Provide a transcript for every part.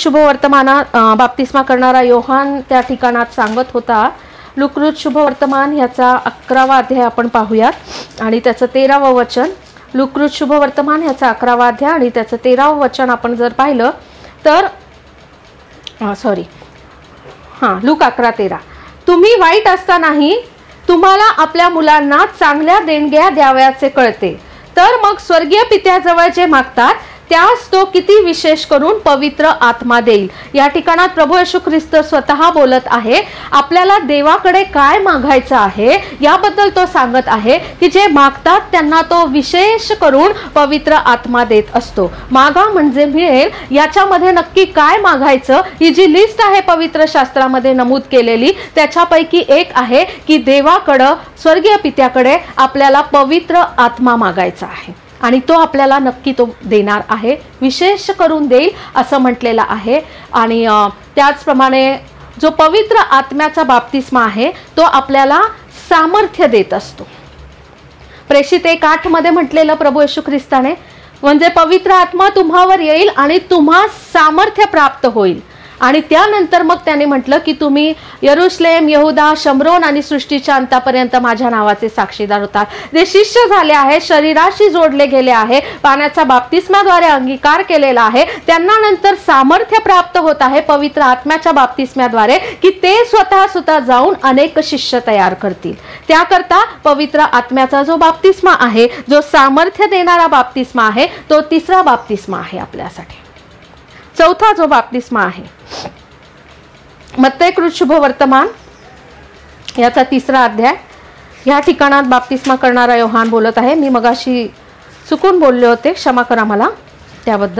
शुभवर्तमानात बाप्तिस्मा करणारा योहान त्या ठिकाणात सांगत होता. लुककृत शुभवर्तमान ह्याचा 11वा अध्याय आपण पाहूयात आणि त्याचं 13वं वचन. लुककृत शुभवर्तमान ह्याचा 11वा अध्याय आणि त्याचं 13वं वचन आपण जर पाहिलं तर लूक 11:13. तुम्ही वाईट असतानाही तुम्हाला आपल्या मुलांना चांगल्या देणग्या द्याव्याचे कळते, तर मग स्वर्गीय पित्याजवळ जे मागतात त्यास तो किती विशेष करून पवित्र आत्मा देईल. या ठिकाणात प्रभू येशू ख्रिस्त स्वतः बोलत आहे. आपल्याला देवाकडे काय मागायचं आहे याबद्दल तो सांगत आहे की जे मागतात त्यांना तो विशेष करून पवित्र आत्मा देत असतो. मागा म्हणजे मिळेल. याच्यामध्ये नक्की काय मागायचं ही जी लिस्ट आहे पवित्र शास्त्रामध्ये नमूद केलेली त्याच्यापैकी एक आहे की देवाकडं स्वर्गीय पित्याकडे आपल्याला पवित्र आत्मा मागायचा आहे आणि तो आपल्याला नक्की तो देणार आहे, विशेष करून देईल असं म्हटलेलं आहे. आणि त्याचप्रमाणे जो पवित्र आत्म्याचा बाप्तिस्मा आहे तो आपल्याला सामर्थ्य देत असतो. प्रेषित 1:8 मध्ये म्हटलेलं प्रभू येशू ख्रिस्ताने म्हणजे पवित्र आत्मा तुम्हावर येईल आणि तुम्हा सामर्थ्य प्राप्त होईल. आणि त्यानंतर मग त्याने म्हटलं की तुम्ही यरुशलेम, यहुदा, शमरोन आणि सृष्टीच्या अंतापर्यंत माझ्या नावाचे साक्षीदार होतात. जे शिष्य झाले आहे, शरीराशी जोडले गेले आहे, पाण्याचा बाप्तिस्म्याद्वारे अंगीकार केलेला आहे, त्यांना नंतर सामर्थ्य प्राप्त होत आहे पवित्र आत्म्याच्या बाप्तिस्म्याद्वारे की ते स्वतः जाऊन अनेक शिष्य तयार करतील. त्याकरता पवित्र आत्म्याचा जो बाप्तिस्मा आहे, जो सामर्थ्य देणारा बाप्तिस्मा आहे, तो तिसरा बाप्तिस्मा आहे आपल्यासाठी. चौथा जो बाप्तिस्मा आहे मत्तयकृत शुभवर्तमान याचा 3रा अध्याय. या ठिकाणात बाप्तिस्मा करणारा योहान बोलत आहे. मी मगाशी चुकून बोलले होते, क्षमा करा मला त्याबद्दल.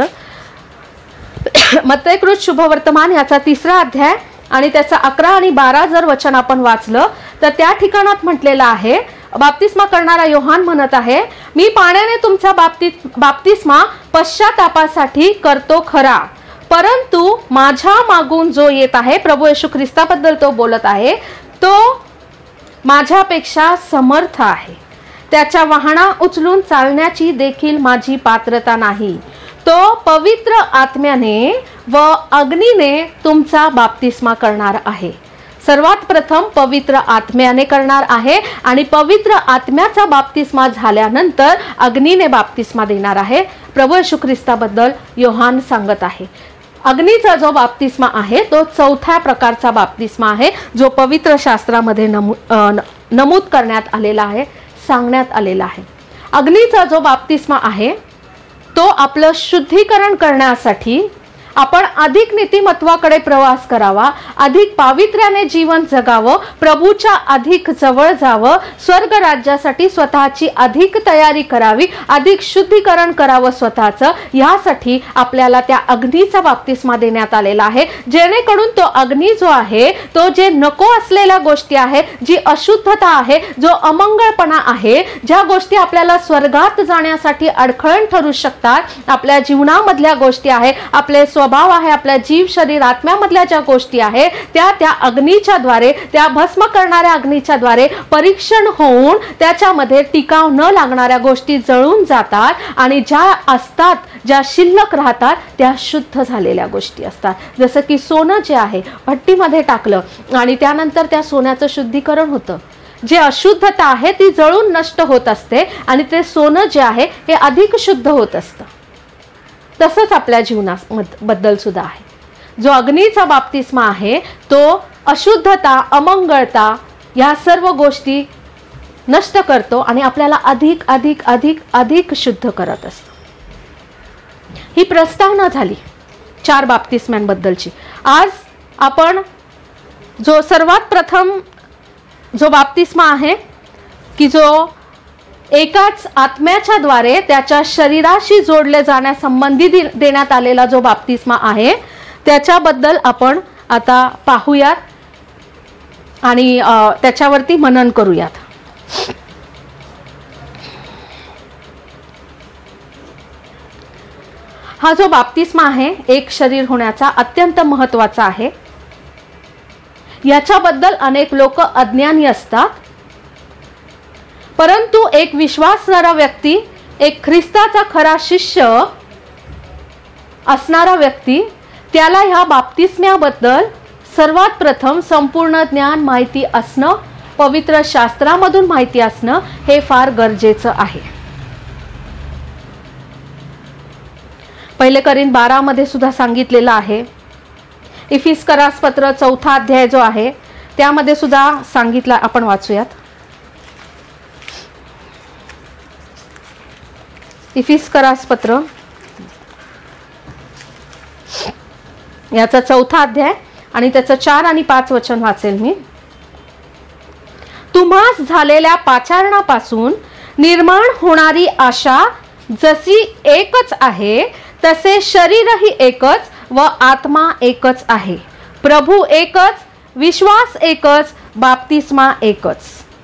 मत्तयकृत शुभवर्तमान याचा 3रा अध्याय आणि त्याचा 11 आणि 12 जर वचन आपण वाचलं तर त्या ठिकाणात म्हटलेलं आहे, बाप्तिस्मा करणारा योहान म्हणत आहे, मी पाण्याने तुमचा बाप्तिस्मा पश्चातापासाठी करतो खरा, परंतु माझ्या मागून जो येत आहे, प्रभू येशू ख्रिस्ताबद्दल तो बोलत आहे, तो माझ्यापेक्षा समर्थ आहे. त्याच्या वाहना उचलून चालण्याची देखील माझी पात्रता नाही. तो पवित्र आत्म्याने व अग्नीने तुमचा बाप्तिस्मा करणार आहे. सर्वात प्रथम पवित्र आत्म्याने करणार आहे आणि पवित्र आत्म्याचा बाप्तिस्मा झाल्यानंतर अग्नीने बाप्तिस्मा देणार आहे. प्रभू येशू ख्रिस्ताबद्दल योहान सांगत आहे. अग्नीचा जो बाप्तिस्मा आहे तो 4थ्या प्रकारचा बाप्तिस्मा आहे जो पवित्र शास्त्रामध्ये नमूद करण्यात आलेला आहे, सांगण्यात आलेला आहे. अग्नीचा जो बाप्तिस्मा आहे तो आपलं शुद्धीकरण करण्यासाठी आपण अधिक नीतिमत्वाकडे प्रवास करावा, अधिक पावित्र्याने जीवन जगावं, प्रभूच्या अधिक जवळ जावं, स्वर्ग राज्यासाठी स्वतःची अधिक तयारी करावी, अधिक शुद्धीकरण करावं स्वतःचं. यासाठी आपल्याला त्या अग्नीचा बाप्तिस्मा देण्यात आलेला आहे, जेणेकरून तो अग्नी जो आहे तो जे नको असलेल्या गोष्टी आहेत, जी अशुद्धता आहे, जो अमंगळपणा आहे, ज्या गोष्टी आपल्याला स्वर्गात जाण्यासाठी अडखळण ठरू शकतात, आपल्या जीवनामधल्या गोष्टी आहेत, आपले स्वभाव आहे, आपल्या जीव शरीर आत्म्यामधल्या ज्या गोष्टी आहेत त्या अग्नीच्या द्वारे, त्या भस्म करणाऱ्या अग्नीच्या द्वारे परीक्षण होऊन त्याच्यामध्ये टिकाव न लागणाऱ्या गोष्टी जळून जातात आणि ज्या असतात, ज्या शिल्लक राहतात त्या शुद्ध झालेल्या गोष्टी असतात. जसं की सोनं जे आहे भट्टीमध्ये टाकलं आणि त्यानंतर त्या सोन्याचं शुद्धीकरण होतं. जे अशुद्धता आहे ती जळून नष्ट होत असते आणि ते सोनं जे आहे हे अधिक शुद्ध होत असतं. तसंच आपल्या जीवनाबद्दल सुद्धा आहे. जो अग्नीचा बाप्तिस्मा आहे तो अशुद्धता, अमंगळता या सर्व गोष्टी नष्ट करतो आणि आपल्याला अधिक अधिक अधिक अधिक शुद्ध करत असतो. ही प्रस्तावना झाली 4 बाप्तिस्म्यांबद्दलची. आज आपण जो सर्वात प्रथम जो बाप्तिस्मा आहे की जो एकाच आत्म्याच्या द्वारे त्याच्या शरीराशी जोडले जाण्यासंबंधी देण्यात आलेला जो बाप्तिस्मा आहे त्याच्याबद्दल आपण आता पाहूयात आणि त्याच्यावरती मनन करूयात. हा जो बाप्तिस्मा आहे एक शरीर होण्याचा अत्यंत महत्त्वाचा आहे. याच्याबद्दल अनेक लोक अज्ञानी असतात, परंतु एक विश्वासणारा व्यक्ती, एक ख्रिस्ताचा खरा शिष्य असणारा व्यक्ती त्याला ह्या बाप्तिस्म्याबद्दल सर्वात प्रथम संपूर्ण ज्ञान माहिती असणं, पवित्र शास्त्रामधून माहिती असणं हे फार गरजेचं आहे. 1 करिंथ 12 मध्ये सुद्धा सांगितलेलं आहे. इफिस्करास पत्र 4 अध्याय जो आहे त्यामध्ये सुद्धा सांगितलं. आपण वाचूयात. इफिस्करास पत्र याचा 4 अध्याय आणि त्याचं 4 आणि 5 वचन वाचेल मी. तुम्हास झालेल्या पाचारणापासून निर्माण होणारी आशा जशी एकच आहे तसे शरीरही एकच व आत्मा एकच आहे. प्रभू एकच, विश्वास एकच, बाप्तिस्मा एकच.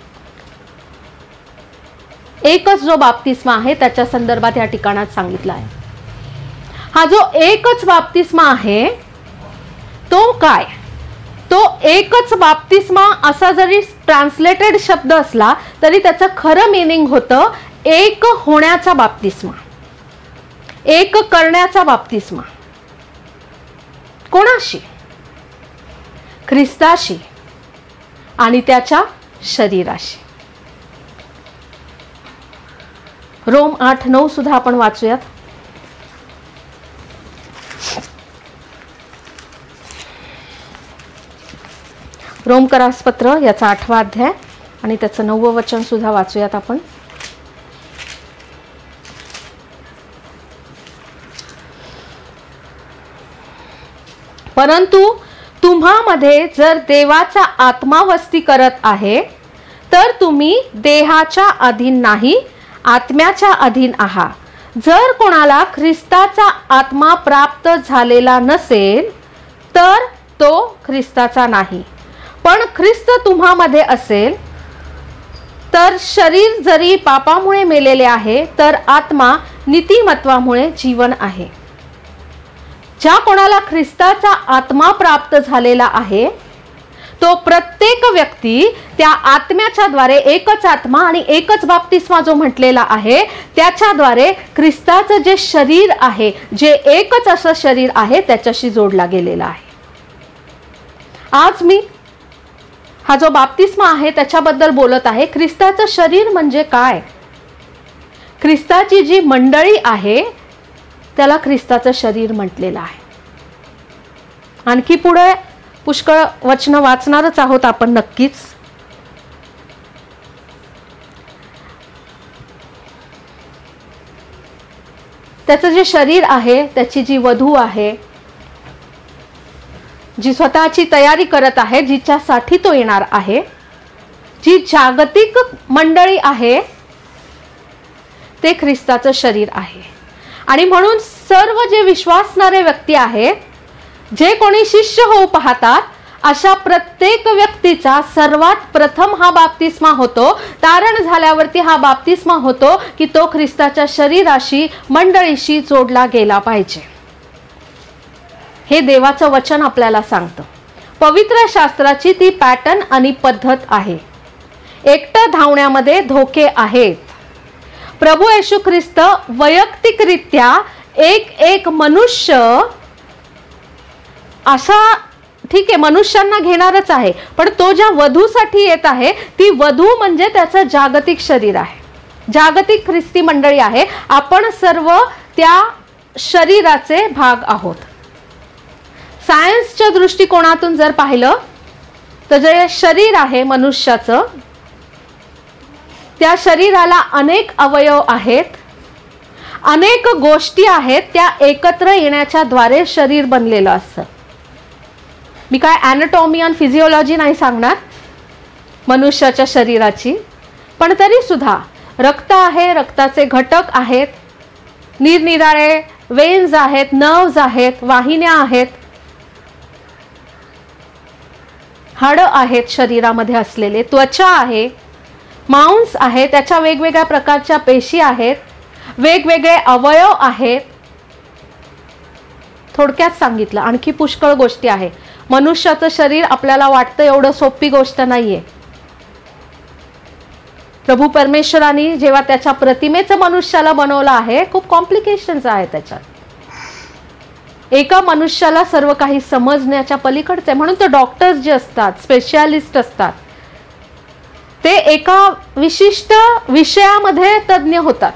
एकच जो बाप्तिस्मा आहे त्याच्या संदर्भात या ठिकाणात सांगितलं आहे. हा जो एकच बाप्तिस्मा आहे तो काय? तो एकच बाप्तिस्मा असा जरी ट्रान्सलेटेड शब्द असला तरी त्याचं खरं मीनिंग होतं एक होण्याचा बाप्तिस्मा, एक करण्याचा बाप्तिस्मा. कोणाशी? ख्रिस्ताशी आणि त्याच्या शरीराशी. रोम 8:9 सुद्धा आपण वाचूयात. रोमकरास पत्र याचा 8वा अध्याय आणि त्याचं 9वं वचन सुद्धा वाचूयात आपण. परंतु तुम्हामध्ये जर देवाचा आत्मा वस्ती करत आहे तर तुम्ही देहाच्या अधीन नाही, आत्म्याच्या अधीन आहात. जर कोणाला ख्रिस्ताचा आत्मा प्राप्त झालेला नसेल तर तो ख्रिस्ताचा नाही. पण ख्रिस्त तुम्हामध्ये असेल तर शरीर जरी पापामुळे मेलेले आहे तर आत्मा नीतिमत्वामुळे जीवन आहे. ज्या कोणाला ख्रिस्ताचा आत्मा प्राप्त झालेला आहे तो प्रत्येक व्यक्ती त्या आत्म्याच्या द्वारे, एकच आत्मा आणि एकच बाप्तिस्मा जो म्हटलेला आहे त्याच्याद्वारे ख्रिस्ताचं जे शरीर आहे, जे एकच असं शरीर आहे त्याच्याशी जोडला गेलेला आहे. आज मी हा जो बाप्तिस्मा आहे त्याच्याबद्दल बोलत आहे. ख्रिस्ताचं शरीर म्हणजे काय? ख्रिस्ताची जी मंडळी आहे त्याला ख्रिस्ताचं शरीर म्हटलेलं आहे. आणखी पुढे पुष्कळ वचन वाचणारच आहोत आपण नक्कीच. त्याचं जे शरीर आहे, त्याची जी वधू आहे, जी स्वतःची तयारी करत आहे, जिच्यासाठी तो येणार आहे, जी जागतिक मंडळी आहे ते ख्रिस्ताचं शरीर आहे. आणि म्हणून सर्व जे विश्वासणारे व्यक्ती आहेत, जे कोणी शिष्य होऊ पाहतात, अशा प्रत्येक व्यक्तीचा सर्वात प्रथम हा बाप्तिस्मा होतो. तारण झाल्यावरती हा बाप्तिस्मा होतो की तो ख्रिस्ताच्या शरीराशी, मंडळीशी जोडला गेला पाहिजे. हे देवाचं वचन आपल्याला सांगतं. पवित्र शास्त्राची ती पॅटर्न आणि पद्धत आहे. एकटं धावण्यामध्ये धोके आहेत. प्रभू येशू ख्रिस्त वैयक्तिकरित्या एक मनुष्य असा, ठीक आहे, मनुष्यांना घेणारच आहे, पण तो ज्या वधूसाठी येत आहे ती वधू म्हणजे त्याचं जागतिक शरीर आहे, जागतिक ख्रिस्ती मंडळी आहे. आपण सर्व त्या शरीराचे भाग आहोत. सायन्सच्या दृष्टिकोनातून जर पाहिलं तर जे शरीर आहे मनुष्याचं, त्या शरीराला अनेक अवयव आहेत, अनेक गोष्टी आहेत, त्या एकत्र येण्याच्या द्वारे शरीर बनलेलं असतं. मी काय ॲनाटॉमी आणि फिजिओलॉजी नाही सांगणार मनुष्याच्या शरीराची, पण तरी सुद्धा रक्त आहे, रक्ताचे घटक आहेत, निरनिराळे वेन्स आहेत, नर्व्स आहेत, वाहिन्या आहेत, हाडं आहेत शरीरामध्ये असलेले, त्वचा आहे, मांस आहे, त्याच्या वेगवेगळ्या प्रकारच्या पेशी आहेत, वेगवेगळे अवयव आहेत. थोडक्यात सांगितलं. आणखी पुष्कळ गोष्टी आहे. मनुष्याचं शरीर आपल्याला वाटतं एवढं सोपी गोष्ट नाहीये. प्रभू परमेश्वराने जेव्हा त्याच्या प्रतिमेचं मनुष्याला बनवलं आहे, खूप कॉम्प्लिकेशन्स आहेत त्याच्यात. एका मनुष्याला सर्व काही समजण्याच्या पलीकडचे आहे. म्हणून तर डॉक्टर्स जे असतात, स्पेशालिस्ट असतात, ते एका विशिष्ट विषयामध्ये तज्ञ होतात.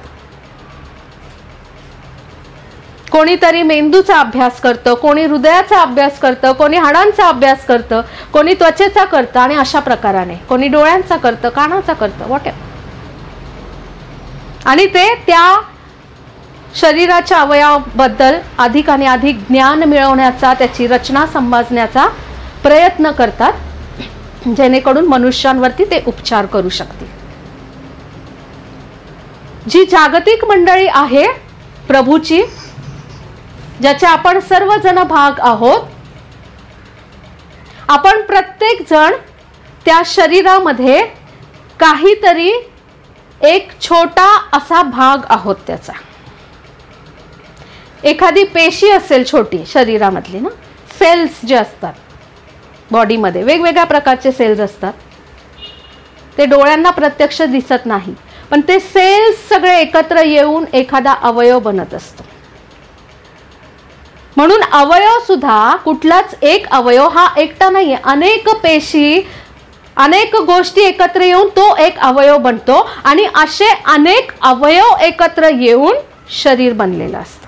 कोणीतरी मेंदूचा अभ्यास करतं, कोणी हृदयाचा अभ्यास करतं, कोणी हाडांचा अभ्यास करतं, कोणी त्वचेचा करतं, आणि अशा प्रकाराने कोणी डोळ्यांचा करतं, कानाचा करतं, वॉट एव्हर. आणि ते त्या शरीराच्या अवयवाबद्दल अधिक आणि अधिक ज्ञान मिळवण्याचा, त्याची रचना समजण्याचा प्रयत्न करतात, जेणेकरून मनुष्यांवरती ते उपचार करू शकतील. जी जागतिक मंडळी आहे प्रभूची, ज्याचे आपण सर्वजण भाग आहोत, आपण प्रत्येक जण त्या शरीरामध्ये काहीतरी एक छोटा असा भाग आहोत. त्याचा एखादी पेशी असेल छोटी शरीरामधली ना, सेल्स जे असतात बॉडीमध्ये, वेगवेगळ्या प्रकारचे सेल्स असतात, ते डोळ्यांना प्रत्यक्ष दिसत नाही, पण ते सेल्स सगळे एकत्र येऊन एखादा अवयव बनत असतो. म्हणून अवयव सुद्धा कुठलाच एक अवयव हा एकटा नाहीये, अनेक पेशी, अनेक गोष्टी एकत्र येऊन तो एक अवयव बनतो, आणि असे अनेक अवयव एकत्र येऊन शरीर बनलेलं असतं.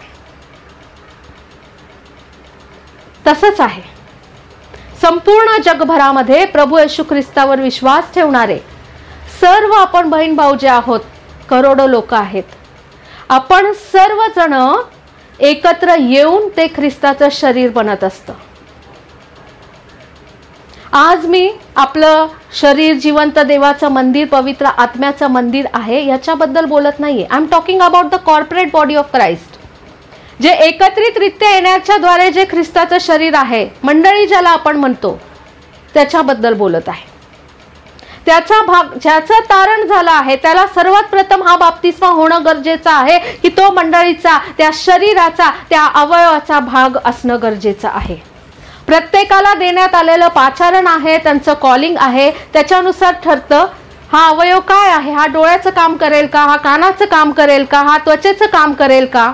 तसंच आहे संपूर्ण जगभरामध्ये प्रभू येशू ख्रिस्तावर विश्वास ठेवणारे सर्व आपण बहीण भाऊ जे आहोत, करोडो लोक आहेत, आपण सर्वजण एकत्र येऊन ते ख्रिस्ताचं शरीर बनत असतं. आज मी आपलं शरीर जिवंत देवाचं मंदिर, पवित्र आत्म्याचं मंदिर आहे याच्याबद्दल बोलत नाहीये. I am talking about the corporate body of Christ, जे एकत्रितरित्या येण्याच्या द्वारे जे ख्रिस्ताचं शरीर आहे, मंडळी ज्याला आपण म्हणतो, त्याच्याबद्दल बोलत आहे. त्याचा भाग ज्याचं तारण झालं आहे त्याला सर्वात प्रथम हा बाप्तिस्मा होणं गरजेचं आहे, की तो मंडळीचा, त्या शरीराचा, त्या अवयवाचा भाग असणं गरजेचं आहे. प्रत्येकाला देण्यात आलेलं पाचारण आहे, त्यांचं कॉलिंग आहे, त्याच्यानुसार ठरतं हा अवयव काय आहे. हा डोळ्याचं काम करेल का, हा कानाचं काम करेल का, हा त्वचेचं काम करेल का,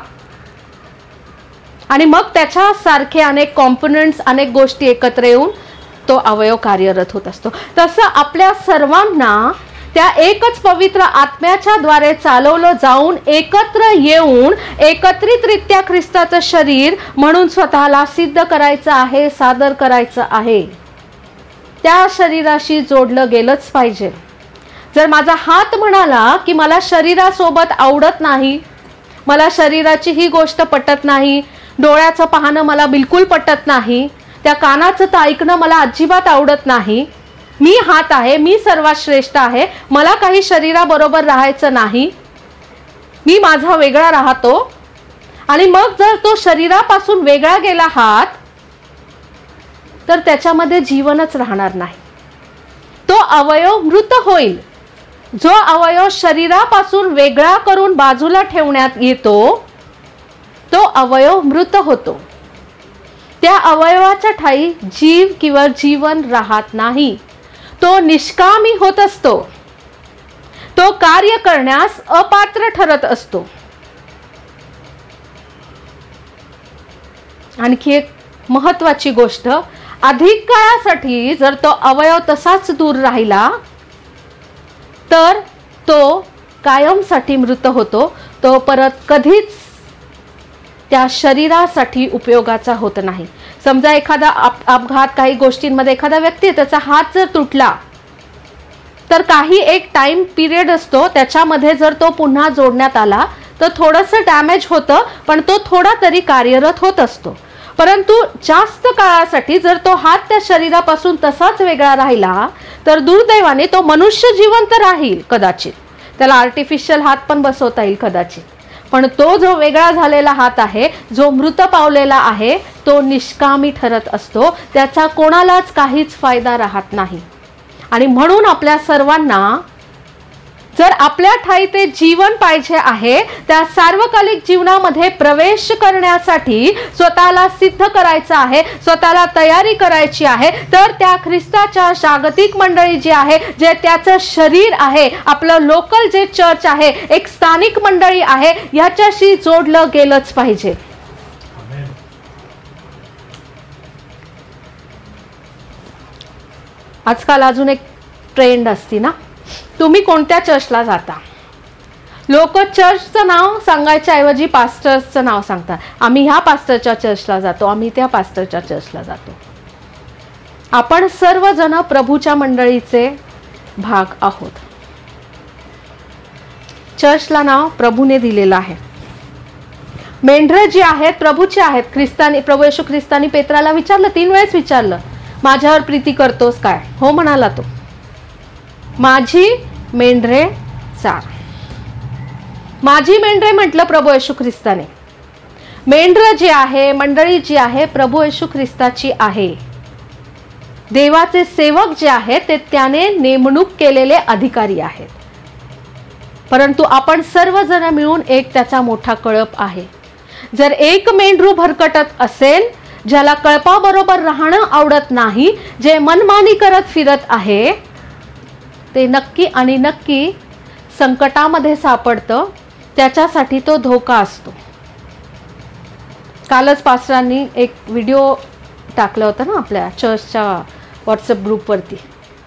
आणि मग त्याच्यासारखे अनेक कॉम्पोनंट्स, अनेक गोष्टी एकत्र येऊन तो अवयव कार्यरत होत असतो. तसं आपल्या सर्वांना त्या एकच पवित्र आत्म्याच्या द्वारे चालवलं जाऊन एकत्र येऊन एकत्रितरित्या ख्रिस्ताचं शरीर म्हणून स्वतःला सिद्ध करायचं आहे, सादर करायचं आहे. त्या शरीराशी जोडलं गेलंच पाहिजे. जर माझा हात म्हणाला की मला शरीरासोबत आवडत नाही, मला शरीराची ही गोष्ट पटत नाही, डोळ्याचं पाहणं मला बिलकुल पटत नाही, त्या कानाचं तर ऐकणं मला अजिबात आवडत नाही, मी हात आहे, मी सर्वात श्रेष्ठ आहे, मला काही शरीराबरोबर राहायचं नाही, मी माझा वेगळा राहतो, आणि मग जर तो शरीरापासून वेगळा गेला हात, तर त्याच्यामध्ये जीवनच राहणार नाही. तो अवयव मृत होईल. जो अवयव शरीरापासून वेगळा करून बाजूला ठेवण्यात येतो तो अवयव मृत होतो. त्या अवयवाच्या ठाई जीव किंवा जीवन राहत नाही. तो निष्कामी होत असतो, तो कार्य करण्यास अपात्र ठरत असतो. आणखी एक महत्त्वाची गोष्ट, अधिक काळासाठी जर तो अवयव तसाच दूर राहिला तर तो कायमसाठी मृत होतो. तो परत कधीच त्या शरीरासाठी उपयोगाचा होत नाही. समजा एखादा अपघात, काही गोष्टींमध्ये एखादा व्यक्ती त्याचा हात जर तुटला तर काही एक टाइम पिरियड असतो, त्याच्यामध्ये जर तो पुन्हा जोडण्यात आला तर थोडंसं डॅमेज होतं, पण तो थोडा तरी कार्यरत होत असतो. परंतु जास्त काळासाठी जर तो हात त्या शरीरापासून तसाच वेगळा राहिला तर दुर्दैवाने तो मनुष्य जिवंत राहील कदाचित, त्याला आर्टिफिशियल हात पण बसवता येईल कदाचित, पण तो जो वेगळा झालेला हात आहे, जो मृत पावलेला आहे, तो निष्कामी ठरत असतो. त्याचा कोणालाच काहीच फायदा राहत नाही. आणि म्हणून आपल्या सर्वांना जर आपल्या ठाई ते जीवन पाहिजे आहे, त्या सार्वकालिक जीवनामध्ये प्रवेश करण्यासाठी स्वतःला सिद्ध करायचं आहे, स्वतःला तयारी करायची आहे, तर त्या ख्रिस्ताच्या जागतिक मंडळी जी आहे, जे त्याचं शरीर आहे, आपलं लोकल जे चर्च आहे, एक स्थानिक मंडळी आहे, याच्याशी जोडलं गेलंच पाहिजे. आजकाल अजून एक ट्रेंड असते ना, तुम्ही कोणत्या चर्चला जाता? लोक चर्चचं नाव सांगायच्या ऐवजी पास्टर्सचं नाव सांगतात. आम्ही ह्या पास्टरच्या चर्चला जातो, आम्ही त्या पास्टरच्या चर्चला जातो. आपण सर्वजण प्रभूच्या मंडळीचे भाग आहोत. चर्चला नाव प्रभूने दिलेलं आहे. मेंढरं जी आहेत प्रभूचे आहेत. प्रभू येशू ख्रिस्तानी पेत्राला विचारलं, 3 वेळेस विचारलं, माझ्यावर प्रीती करतोस काय? हो म्हणाला तो. माझी मेंढरे चार. माझी मेंढरे म्हटलं प्रभू येशू ख्रिस्ताने. मेंढरं जी आहे, मंडळी जी आहे, प्रभू येशू ख्रिस्ताची आहे. देवाचे सेवक जे आहेत ते त्याने नेमणूक केलेले अधिकारी आहेत. परंतु आपण सर्वजण मिळून एक त्याचा मोठा कळप आहे. जर एक मेंढरू भरकटत असेल, ज्याला कळपाबरोबर राहणं आवडत नाही, जे मनमानी करत फिरत आहे, ते नक्की आणि नक्की संकटामध्ये सापडतं. त्याच्यासाठी तो धोका असतो. कालच पास्टरांनी एक व्हिडिओ टाकला होता ना आपल्या चर्चच्या व्हॉट्सअप ग्रुपवरती.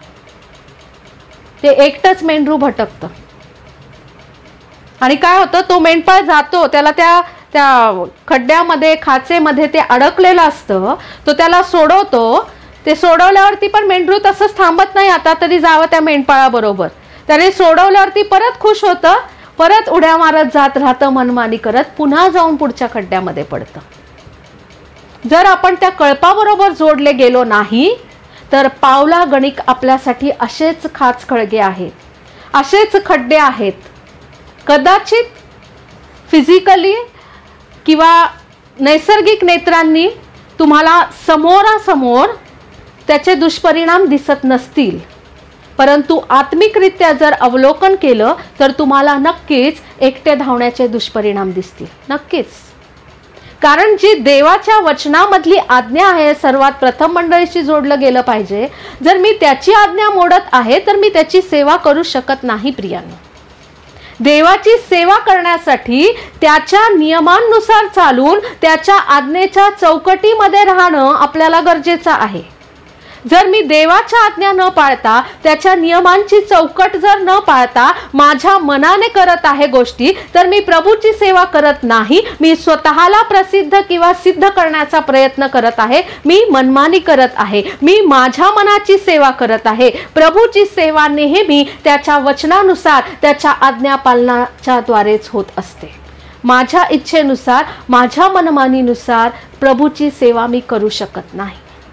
ते एकटंच मेंढरू भटकतं आणि काय होतं, तो मेंढपाळ जातो, त्याला त्या खड्ड्यामध्ये खाचेमध्ये ते अडकलेलं असतं, तो त्याला सोडवतो. ते सोडवल्यावरती पण मेंढरू तसंच थांबत नाही, आता तरी जावं त्या मेंढपाळाबरोबर. त्याने सोडवल्यावरती परत खुश होतं, परत उड्या मारत जात राहतं मनमानी करत, पुन्हा जाऊन पुढच्या खड्ड्यामध्ये पडतं. जर आपण त्या कळपाबरोबर जोडले गेलो नाही तर पावला गणिक आपल्यासाठी असेच खाचखळगे आहेत, असेच खड्डे आहेत. कदाचित फिजिकली किंवा नैसर्गिक नेत्रांनी तुम्हाला समोरासमोर त्याचे दुष्परिणाम दिसत नसतील, परंतु आत्मिकरित्या जर अवलोकन केलं तर तुम्हाला नक्कीच एकटे धावण्याचे दुष्परिणाम दिसतील. नक्कीच. कारण जी देवाच्या वचनामधली आज्ञा आहे, सर्वात प्रथम मंडळीशी जोडलं गेलं पाहिजे. जर मी त्याची आज्ञा मोडत आहे तर मी त्याची सेवा करू शकत नाही. प्रियांनो, देवाची सेवा करण्यासाठी त्याच्या नियमांनुसार चालून त्याच्या आज्ञेच्या चौकटीमध्ये राहणं आपल्याला गरजेचं आहे. जर मी देवाच्या आज्ञा न पाळता, त्याच्या नियमांची चौकट जर न पाळता माझ्या मनाने करत आहे गोष्टी, तर मी प्रभूची सेवा करत नाही. मी स्वतःला प्रसिद्ध किंवा सिद्ध करण्याचा प्रयत्न करत आहे. मी मनमानी करत आहे. मी माझ्या मनाची सेवा करत आहे. प्रभूची सेवा नेहमी त्याच्या वचनानुसार, त्याच्या आज्ञा पालनाच्या द्वारेच होत असते. माझ्या इच्छेनुसार, माझ्या मनमानीनुसार प्रभूची सेवा मी करू शकत नाही.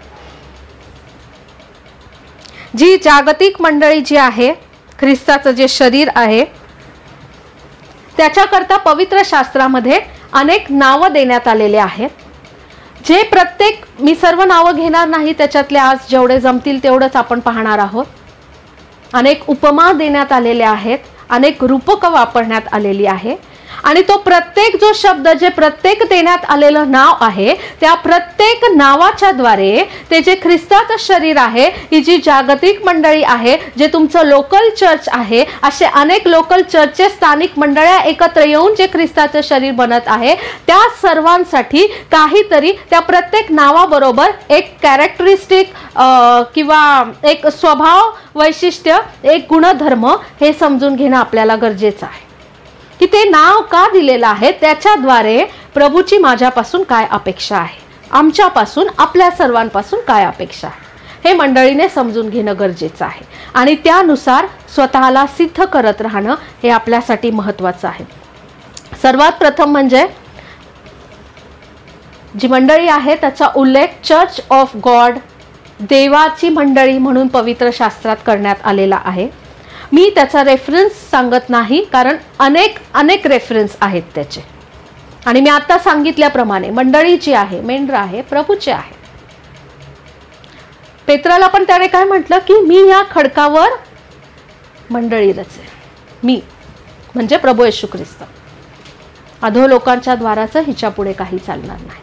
जी जागतिक मंडळी जी आहे, ख्रिस्ताचं जे शरीर आहे, त्याच्याकरता पवित्र शास्त्रामध्ये अनेक नावं देण्यात आलेले आहेत. जे प्रत्येक, मी सर्व नावं घेणार नाही, त्याच्यातले आज जेवढे जमतील तेवढंच आपण पाहणार आहोत. अनेक उपमा देण्यात आलेल्या आहेत, अनेक रूपकं वापरण्यात आलेली आहे. आणि तो प्रत्येक जो शब्द, जे प्रत्येक देण्यात आलेलं नाव आहे, त्या प्रत्येक नावाच्या द्वारे ते जे ख्रिस्ताचं शरीर आहे, ही जी जागतिक मंडळी आहे, जे तुमचं लोकल चर्च आहे, असे अनेक लोकल चर्चेस, स्थानिक मंडळ्या एकत्र येऊन जे ख्रिस्ताचं शरीर बनत आहे, त्या सर्वांसाठी काहीतरी त्या प्रत्येक नावाबरोबर एक कॅरेक्टरिस्टिक किंवा एक स्वभाव वैशिष्ट्य, एक गुणधर्म हे समजून घेणं आपल्याला गरजेचं आहे की ते नाव का दिलेलं आहे, त्याच्याद्वारे प्रभूची माझ्यापासून काय अपेक्षा आहे, आमच्यापासून, आपल्या सर्वांपासून काय अपेक्षा आहे, हे मंडळीने समजून घेणं गरजेचं आहे. आणि त्यानुसार स्वतःला सिद्ध करत राहणं हे आपल्यासाठी महत्त्वाचं आहे. सर्वात प्रथम म्हणजे जी मंडळी आहे त्याचा उल्लेख चर्च ऑफ गॉड, देवाची मंडळी म्हणून पवित्र शास्त्रात करण्यात आलेला आहे. मी त्याचा रेफरन्स सांगत नाही, कारण अनेक रेफरन्स आहेत त्याचे. आणि मी आता सांगितल्याप्रमाणे मंडळी जी आहे, मेंढर आहे, प्रभूचे आहे. पेत्राला पण त्याने काय म्हटलं की मी या खडकावर मंडळी रचेन. मी म्हणजे प्रभू येशू ख्रिस्त. अधो लोकांच्या द्वाराचं हिच्या पुढे काही चालणार नाही.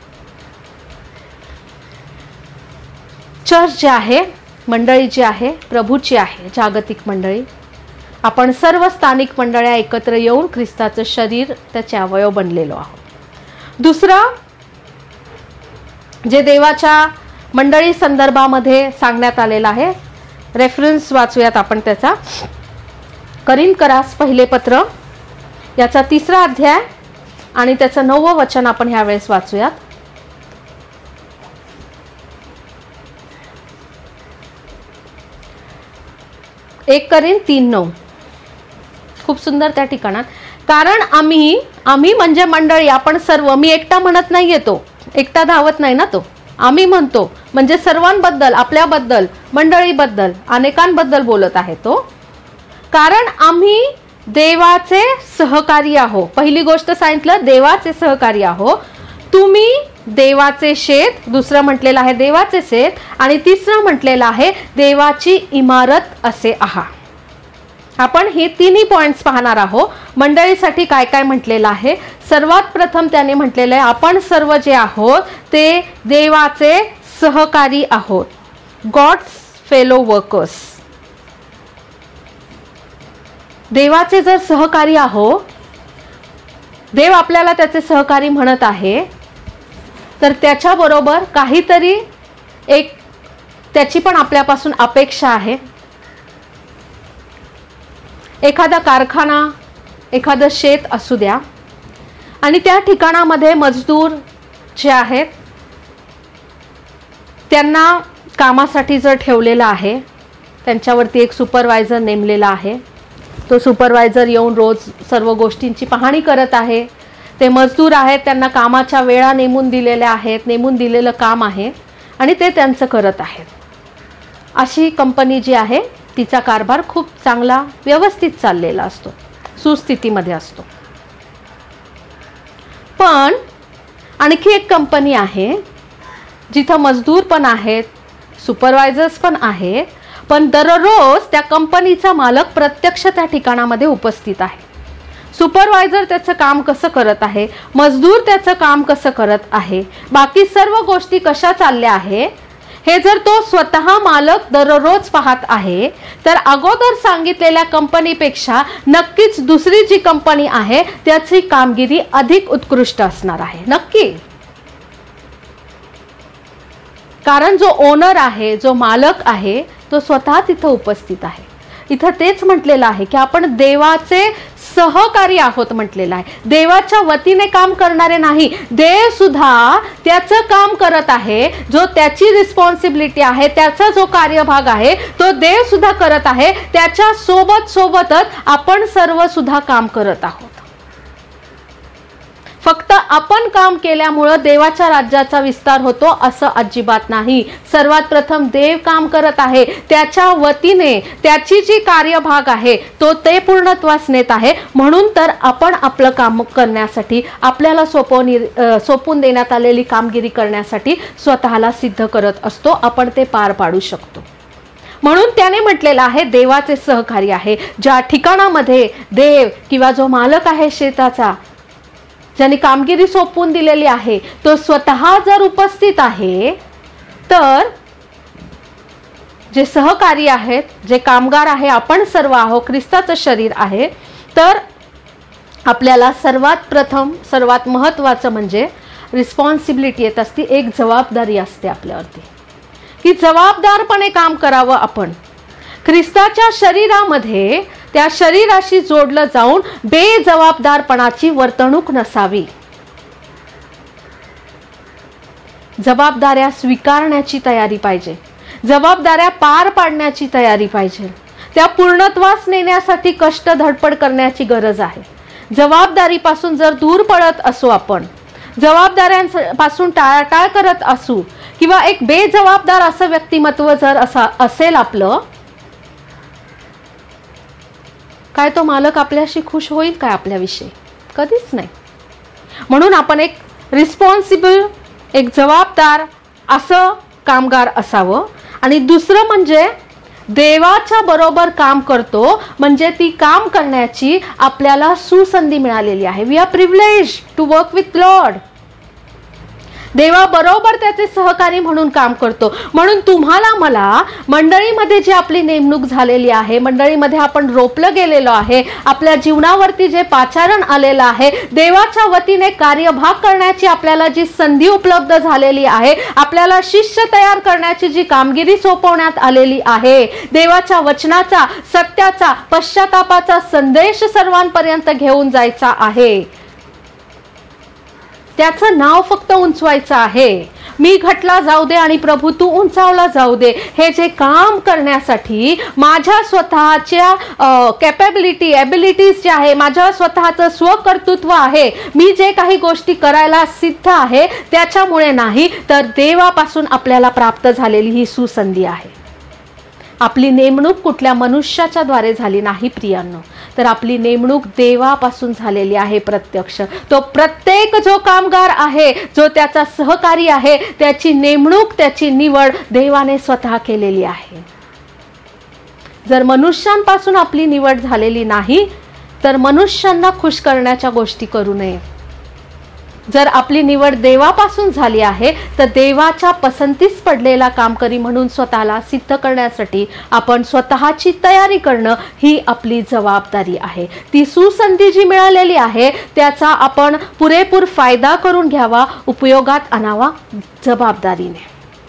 चर्च जे आहे, मंडळी जी आहे, प्रभूची आहे, जागतिक मंडळी. आपण सर्व स्थानिक मंडळ्या एकत्र येऊन ख्रिस्ताचं शरीर, त्याचे अवयव बनलेलो आहोत. दुसरं जे देवाच्या मंडळी संदर्भामध्ये सांगण्यात आलेलं आहे रेफरन्स वाचूयात आपण त्याचा. करिन्थकरास पहिले पत्र याचा 3रा अध्याय आणि त्याचं 9वं वचन आपण ह्या वेळेस वाचूयात. 1 कोरिन्थ 3:9. खूप सुंदर त्या ठिकाणात. कारण आम्ही म्हणजे मंडळी, आपण सर्व, मी एकटा म्हणत नाहीये, तो एकटा धावत नाही ना, तो आम्ही म्हणतो म्हणजे सर्वांबद्दल, आपल्याबद्दल, मंडळीबद्दल, अनेकांबद्दल बोलत आहे तो. कारण आम्ही देवाचे सहकारी आहो. पहिली गोष्ट सांगितलं, देवाचे सहकारी आहो. तुम्ही देवाचे शेत, दुसरं म्हटलेलं आहे देवाचे शेत, आणि तिसरं म्हटलेलं आहे देवाची इमारत असे आहात. आपण हे तिन्ही पॉइंट्स पाहणार आहोत. मंडळीसाठी काय काय म्हटलेलं आहे. सर्वात प्रथम त्याने म्हटलेलं आहे, आपण सर्व जे आहोत ते देवाचे सहकारी आहोत. God's fellow workers. देवाचे जर सहकारी आहोत, देव आपल्याला त्याचे सहकारी म्हणत आहे, तर त्याच्याबरोबर काहीतरी एक त्याची पण आपल्यापासून अपेक्षा आहे. एखादा कारखाना, एखादं शेत असू द्या, आणि त्या ठिकाणामध्ये मजदूर जे आहेत त्यांना कामासाठी जर ठेवलेलं आहे, त्यांच्यावरती एक सुपरवायझर नेमलेला आहे. तो सुपरवायझर येऊन रोज सर्व गोष्टींची पाहणी करत आहे. ते मजदूर आहेत, त्यांना कामाच्या वेळा नेमून दिलेल्या आहेत, नेमून दिलेलं काम आहे आणि ते त्यांचं करत आहेत. अशी कंपनी जी आहे तिचा कारभार खूप चांगला व्यवस्थित चाललेला असतो, सुस्थितीमध्ये असतो. पण आणखी एक कंपनी आहे जिथं मजदूर पण आहेत, सुपरवायझर्स पण आहेत, पण दररोज त्या कंपनीचा मालक प्रत्यक्ष त्या ठिकाणामध्ये उपस्थित आहे. सुपरवायझर त्याचं काम कसं करत आहे, मजदूर त्याचं काम कसं करत आहे, बाकी सर्व गोष्टी कशा चालल्या आहे, हे जर तो स्वतः मालक दररोज पाहत आहे, तर अगोदर सांगितलेल्या कंपनीपेक्षा नक्कीच दुसरी जी कंपनी आहे त्याची कामगिरी अधिक उत्कृष्ट असणार आहे. नक्की. कारण जो ओनर आहे, जो मालक आहे, तो स्वतः तिथं उपस्थित आहे. इथं तेच म्हटलेलं आहे की आपण देवाचे सहकारी आहोत म्हटलेलं आहे. देवाच्या वतीने काम करणारे नाही, देव सुद्धा त्याचं काम करत आहे. जो त्याची रिस्पॉन्सिबिलिटी आहे, त्याचा जो कार्यभाग आहे तो देव सुद्धा करत आहे. त्याच्या सोबतच आपण सर्व सुद्धा काम करत आहोत. फक्त आपण काम केल्यामुळे देवाच्या राज्याचा विस्तार होतो असं अजिबात नाही. सर्वात प्रथम देव काम करत आहे, त्याच्या वतीने त्याची जी कार्यभाग आहे तो ते पूर्णत्वास नेत आहे. म्हणून तर आपण आपलं काम करण्यासाठी, आपल्याला सोपवून देण्यात आलेली कामगिरी करण्यासाठी स्वतःला सिद्ध करत असतो. आपण ते पार पाडू शकतो. म्हणून त्याने म्हटलेलं आहे देवाचे सहकारी आहे. ज्या ठिकाणामध्ये देव किंवा जो मालक आहे शेताचा, ज्याने कामगिरी सोपवून दिलेली आहे, तो स्वतः जर उपस्थित आहे, तर जे सहकारी आहेत, जे कामगार आहे, आपण सर्व आहोत, ख्रिस्ताचं शरीर आहे. तर आपल्याला सर्वात प्रथम, सर्वात महत्त्वाचं म्हणजे रिस्पॉन्सिबिलिटी येत असते, एक जबाबदारी असते आपल्यावरती की जबाबदारपणे काम करावं. आपण ख्रिस्ताच्या शरीरामध्ये त्या शरीराशी जोडलं जाऊन बेजबाबदारपणाची वर्तणूक नसावी. जबाबदाऱ्या स्वीकारण्याची तयारी पाहिजे, जबाबदाऱ्या पार पाडण्याची तयारी पाहिजे, त्या पूर्णत्वास नेण्यासाठी कष्ट धडपड करण्याची गरज आहे. जबाबदारीपासून जर दूर पडत असू, आपण जबाबदाऱ्यांपासून टाळाटाळ करत असू, किंवा एक बेजबाबदार असं व्यक्तिमत्व जर असेल आपलं, काय तो मालक आपल्याशी खुश होईल काय आपल्याविषयी? कधीच नाही. म्हणून आपण एक रिस्पॉन्सिबल, एक जबाबदार असं कामगार असावं. आणि दुसरं म्हणजे देवाच्या बरोबर काम करतो म्हणजे ती काम करण्याची आपल्याला सुसंधी मिळालेली आहे. We are privileged to work with Lord. देवाबरोबर त्याचे सहकारी म्हणून काम करतो. म्हणून तुम्हाला मला मंडळीमध्ये जी आपली नेमणूक झालेली आहे, मंडळीमध्ये आपण रोपलं गेलेलो आहे, आपल्या जीवनावरती जे पाचारण आलेलं आहे, देवाच्या वतीने कार्यभाग करण्याची आपल्याला जी संधी उपलब्ध झालेली आहे, आपल्याला शिष्य तयार करण्याची जी कामगिरी सोपवण्यात आलेली आहे, देवाच्या वचनाचा, सत्याचा, पश्चातापाचा संदेश सर्वांपर्यंत घेऊन जायचा आहे, त्याचं नाव फक्त उंचवायचं आहे. मी घटला जाऊ दे आणि प्रभू तू उंचावला जाऊ दे, हे जे काम करण्यासाठी माझ्या स्वतःच्या कॅपॅबिलिटी, ॲबिलिटीज जे आहे, माझ्या स्वतःचं स्वकर्तृत्व आहे, मी जे काही गोष्टी करायला सिद्ध आहे त्याच्यामुळे नाही, तर देवापासून आपल्याला प्राप्त झालेली ही सुसंधी आहे. आपली नेमणूक कुठल्या मनुष्याच्या द्वारे झाली नाही प्रियांनो, तर आपली नेमणूक देवापासून झालेली आहे प्रत्यक्ष. तो प्रत्येक जो कामगार आहे, जो त्याचा सहकारी आहे, त्याची नेमणूक, त्याची निवड देवाने स्वतः केलेली आहे. जर मनुष्यांपासून आपली निवड झालेली नाही, तर मनुष्यांना खुश करण्याच्या गोष्टी करू नये. जर आपली निवड देवापासून झाली आहे, तर देवाच्या पसंतीस पडलेला कामकरी म्हणून स्वतःला सिद्ध करण्यासाठी आपण स्वतःची तयारी करणं ही आपली जबाबदारी आहे. ती सुसंधी जी मिळालेली आहे त्याचा आपण पुरेपूर फायदा करून घ्यावा, उपयोगात आणावा जबाबदारीने.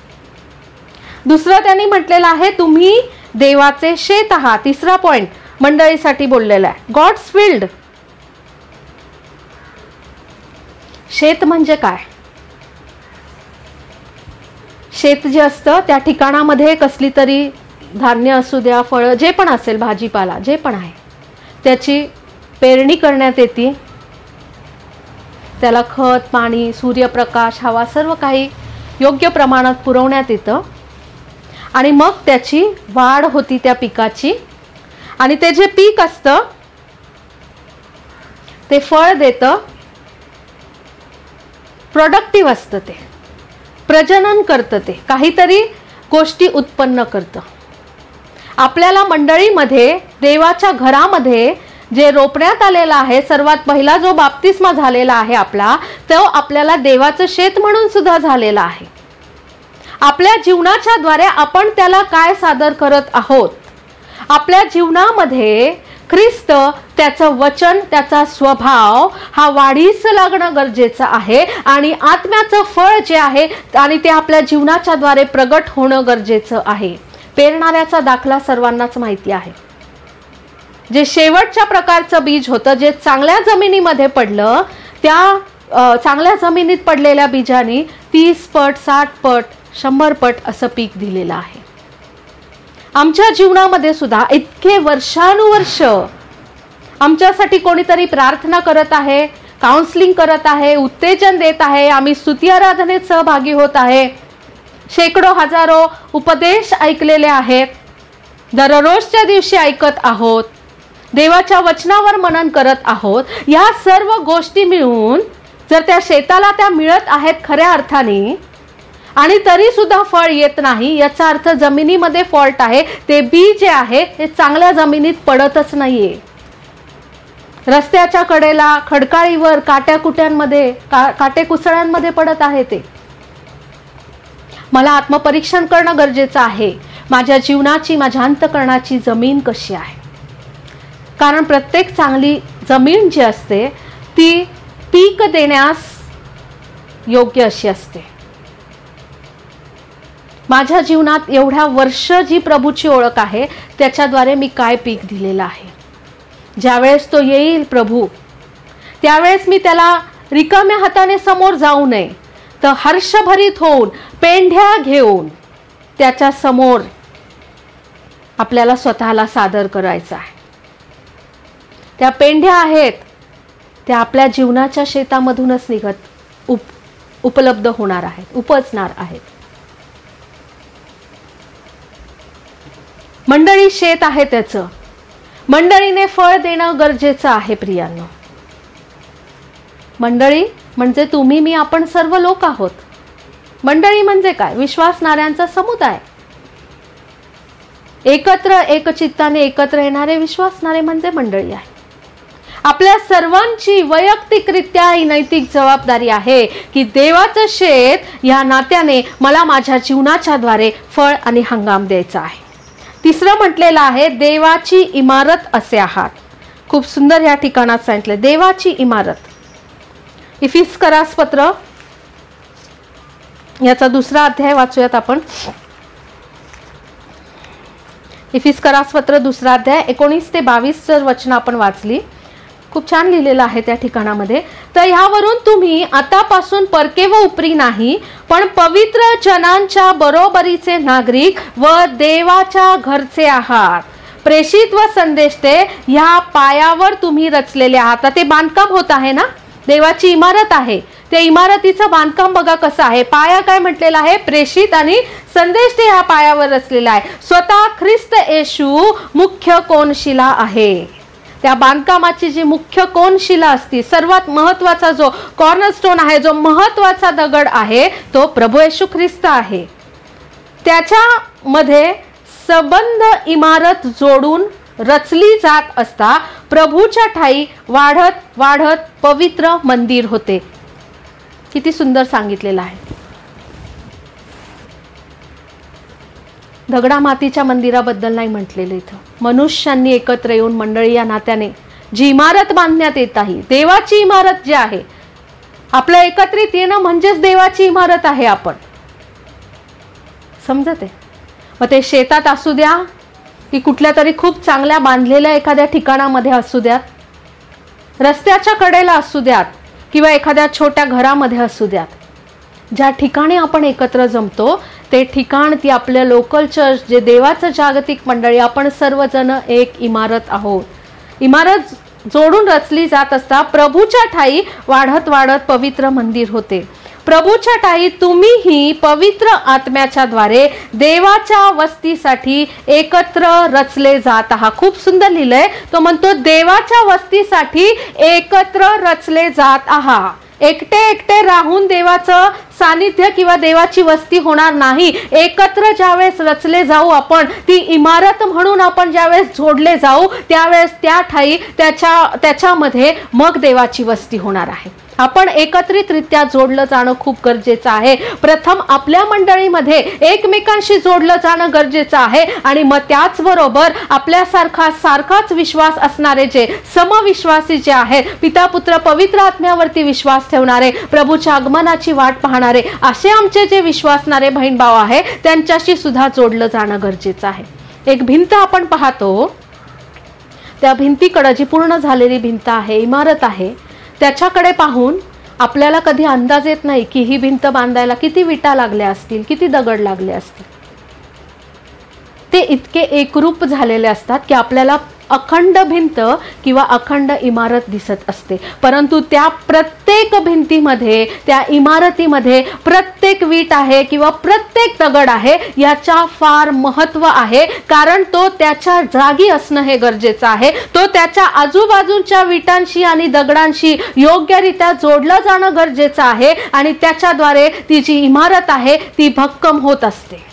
दुसरं त्यांनी म्हटलेलं आहे, तुम्ही देवाचे शेत आहात. तिसरा पॉइंट मंडळीसाठी बोललेला आहे, गॉड्स फील्ड. शेत म्हणजे काय? शेत जे असतं त्या ठिकाणामध्ये कसली तरी धान्य असू द्या, फळं, जे पण असेल, भाजीपाला जे पण आहे, त्याची पेरणी करण्यात येते. त्याला खत, पाणी, सूर्यप्रकाश, हवा सर्व काही योग्य प्रमाणात पुरवण्यात येतं आणि मग त्याची वाढ होती त्या पिकाची. आणि ते जे पीक असतं ते फळ देतं, प्रोडक्टिव्ह असतं, ते प्रजनन करतं, ते काहीतरी गोष्टी उत्पन्न करतं. आपल्याला मंडळीमध्ये, देवाच्या घरामध्ये जे रोपण्यात आलेला आहे, सर्वात पहिला जो बाप्तिस्मा झालेला आहे आपला, तो आपल्याला देवाचं शेत म्हणून सुद्धा झालेला आहे. आपल्या जीवनाच्या द्वारे आपण त्याला काय सादर करत आहोत? आपल्या जीवनामध्ये ख्रिस्त, त्याचं वचन, त्याचा स्वभाव हा वाढीस लागणं गरजेचं आहे आणि आत्म्याचं फळ जे आहे आणि ते आपल्या जीवनाच्या द्वारे प्रगट होणं गरजेचं आहे. पेरणाऱ्याचा दाखला सर्वांनाच माहिती आहे. जे शेवटच्या प्रकारचं बीज होतं, जे चांगल्या जमिनीमध्ये पडलं, त्या चांगल्या जमिनीत पडलेल्या बीजाने 30 पट, 60 पट, 100 पट असं पीक दिलेलं आहे. आमच्या जीवनामध्ये सुद्धा इतके वर्षानुवर्ष आमच्यासाठी कोणीतरी प्रार्थना करत आहे, काउन्सिलिंग करत आहे, उत्तेजन देत आहे, आम्ही स्तुती आराधनेत सहभागी होत आहे, शेकडो हजारो उपदेश ऐकलेले आहेत, दररोजच्या दिवशी ऐकत आहोत, देवाच्या वचनावर मनन करत आहोत. या सर्व गोष्टी मिळून जर त्या शेताला त्या मिळत आहेत खऱ्या अर्थाने आणि तरी सुद्धा फळ येत नाही, याचा अर्थ जमिनीमध्ये फॉल्ट आहे. ते बी जे आहे ते चांगल्या जमिनीत पडतच नाहीये. रस्त्याच्या कडेला, खडकाळीवर, काट्याकुट्यांमध्ये, काटेकुसळ्यांमध्ये पडत आहे. ते मला आत्मपरीक्षण करणं गरजेचं आहे. माझ्या जीवनाची, माझ्या अंतःकरणाची जमीन कशी आहे? कारण प्रत्येक चांगली जमीन जी असते ती पीक देण्यास योग्य अशी असते. माझ्या जीवनात एवढ्या वर्ष जी प्रभूची ओळख आहे त्याच्याद्वारे मी काय पीक दिलेलं आहे? ज्यावेळेस तो येईल प्रभू, त्यावेळेस मी त्याला रिकाम्या हाताने समोर जाऊ नये, तर हर्षभरीत होऊन, पेंढ्या घेऊन त्याच्या समोर आपल्याला स्वतःला सादर करायचं आहे. त्या पेंढ्या आहेत त्या आपल्या जीवनाच्या शेतामधूनच निघत उपलब्ध होणार आहेत, उपजणार आहेत. मंडळी शेत आहे त्याचं, मंडळीने फळ देणं गरजेचं आहे प्रियांनो. मंडळी म्हणजे तुम्ही, मी, आपण सर्व लोक आहोत. मंडळी म्हणजे काय? विश्वासणाऱ्यांचा समुदाय, एकत्र एकचित्ताने एकत्र येणारे विश्वासणारे म्हणजे मंडळी आहे. आपल्या सर्वांची वैयक्तिकरित्या ही नैतिक जबाबदारी आहे की देवाचं शेत या नात्याने मला माझ्या जीवनाच्या द्वारे फळ आणि हंगाम द्यायचा आहे. तिसरं म्हटलेलं आहे देवाची इमारत असे आहात. खूप सुंदर या ठिकाणात सांगितलं देवाची इमारत. इफिस्करास पत्र याचा 2रा अध्याय वाचूयात आपण. इफिस्करास पत्र 2रा अध्याय 19 ते 22 वचन आपण वाचली. खूप छान लिहिलेलं आहे त्या ठिकाणामध्ये. तर ह्यावरून तुम्ही आतापासून परके व उपरी नाही पण पवित्र जनांच्या बरोबरीचे नागरिक व देवाच्या घरचे आहात. प्रेषित व संदेष्टे ह्या पायावर तुम्ही रचलेले आहात. ते बांधकाम होत आहे ना, देवाची इमारत आहे. त्या इमारतीचं बांधकाम बघा कसं आहे. पाया काय म्हटलेला आहे, प्रेषित आणि संदेष्टे ह्या पायावर रचलेला आहे. स्वतः ख्रिस्त येशू मुख्य कोनशिला आहे. त्या बांधकामाची जी मुख्य कोनशिला असती, सर्वात महत्वाचा जो कॉर्नरस्टोन आहे, जो महत्वाचा दगड आहे, तो प्रभू येशू ख्रिस्त आहे. त्याच्यामध्ये संबंध इमारत जोडून रचली जात असता प्रभूच्या ठाई वाढत वाढत पवित्र मंदिर होते. किती सुंदर सांगितलेलं आहे. दगडा मातीच्या मंदिराबद्दल नाही म्हटलेलं इथं. मनुष्यांनी एकत्र येऊन मंडळी या नात्याने जी इमारत बांधण्यात येत आहे, देवाची इमारत जी आहे, आपलं एकत्रित येणं म्हणजेच देवाची इमारत आहे. आपण समजते. मग ते शेतात असू द्या की कुठल्या तरी खूप चांगल्या बांधलेल्या एखाद्या ठिकाणामध्ये असू द्यात, रस्त्याच्या कडेला असू द्यात किंवा एखाद्या छोट्या घरामध्ये असू द्यात, ज्या ठिकाणी आपण एकत्र जमतो ते ठिकाण, ती आपल्या लोकल चर्च, जे देवाचं जागतिक मंडळी, आपण सर्वजण एक इमारत आहोत. इमारत जोडून रचली जात असता प्रभूच्या ठाई वाढत वाढत पवित्र मंदिर होते. प्रभूच्या ठाई तुम्हीही पवित्र आत्म्याच्या द्वारे देवाच्या वस्तीसाठी एकत्र रचले जात आहात. खूप सुंदर लिहिलंय. तो म्हणतो देवाच्या वस्तीसाठी एकत्र रचले जात आहात. एकटे एकटे राहून देवाचं सानिध्य किंवा देवाची वस्ती होणार नाही. एकत्र ज्यावेळेस रचले जाऊ आपण, ती इमारत म्हणून आपण ज्यावेळेस जोडले जाऊ, त्यावेळेस त्या ठाई त्याच्यामध्ये मग देवाची वस्ती होणार आहे. आपण एकत्रितरित्या जोडलं जाणं खूप गरजेचं आहे. प्रथम आपल्या मंडळीमध्ये एकमेकांशी जोडलं जाणं गरजेचं आहे आणि मग त्याचबरोबर सारखाच विश्वास असणारे जे समविश्वासी जे आहेत, पिता पुत्र पवित्र आत्म्यावरती विश्वास ठेवणारे, प्रभूच्या आगमनाची वाट पाहणारे, असे आमचे जे विश्वासणारे बहीण भाऊ आहे, त्यांच्याशी सुद्धा जोडलं जाणं गरजेचं आहे. एक भिंत आपण पाहतो, त्या भिंतीकडे जी पूर्ण झालेली भिंत आहे, इमारत आहे, त्याच्याकडे पाहून आपल्याला कधी अंदाज येत नाही की ही भिंत बांधायला किती विटा लागल्या असतील, किती दगड लागले असतील. ते इतके एकरूप झालेले असतात की आपल्याला अखंड भिंत किंवा अखंड इमारत दिसत असते. परंतु त्या प्रत्येक भिंतीमध्ये, त्या इमारतीमध्ये प्रत्येक वीट आहे किंवा प्रत्येक दगड आहे, याचा फार महत्त्व आहे. कारण तो त्याच्या जागी असणं हे गरजेचं आहे. तो त्याच्या आजूबाजूच्या विटांशी आणि दगडांशी योग्यरित्या जोडलं जाणं गरजेचं आहे आणि त्याच्याद्वारे ती जी इमारत आहे ती भक्कम होत असते,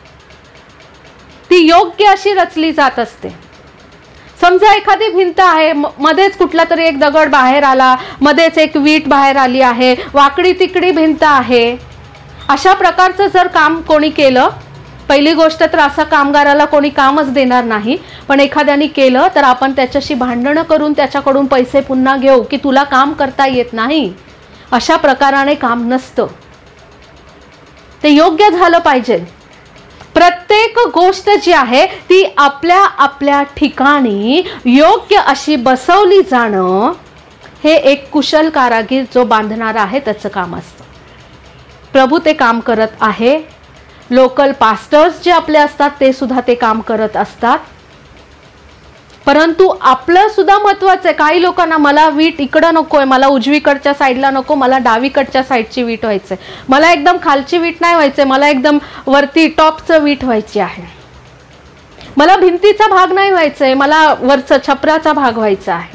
ती योग्य अशी रचली जात असते. समजा एखादी भिंत आहे, मध्येच कुठला तरी एक दगड बाहेर आला, मध्येच एक वीट बाहेर आली आहे, वाकडी तिकडी भिंत आहे, अशा प्रकारचं जर काम कोणी केलं, पहिली गोष्ट तर असं कामगाराला कोणी कामच देणार नाही. पण एखाद्याने केलं तर आपण त्याच्याशी भांडणं करून त्याच्याकडून पैसे पुन्हा घेऊ की तुला काम करता येत नाही. अशा प्रकाराने काम नसतं. ते योग्य झालं पाहिजे. प्रत्येक गोष्ट जी आहे ती आपल्या आपल्या ठिकाणी योग्य अशी बसवली जाणं हे एक कुशल कारागीर जो बांधणारा आहे त्याचं काम असतं. प्रभू ते काम करत आहे. लोकल पास्टर्स जे आपले असतात ते सुद्धा ते काम करत असतात. परंतु आपलं सुद्धा महत्वाचं आहे. काही लोकांना मला वीट इकडं नकोय, मला उजवीकडच्या साईडला नको, मला डावीकडच्या साईडची वीट व्हायचंय, मला एकदम खालची वीट नाही व्हायचंय, मला एकदम वरती टॉपचं वीट व्हायची आहे, मला भिंतीचा भाग नाही व्हायचंय, मला वरचा छपराचा भाग व्हायचा आहे.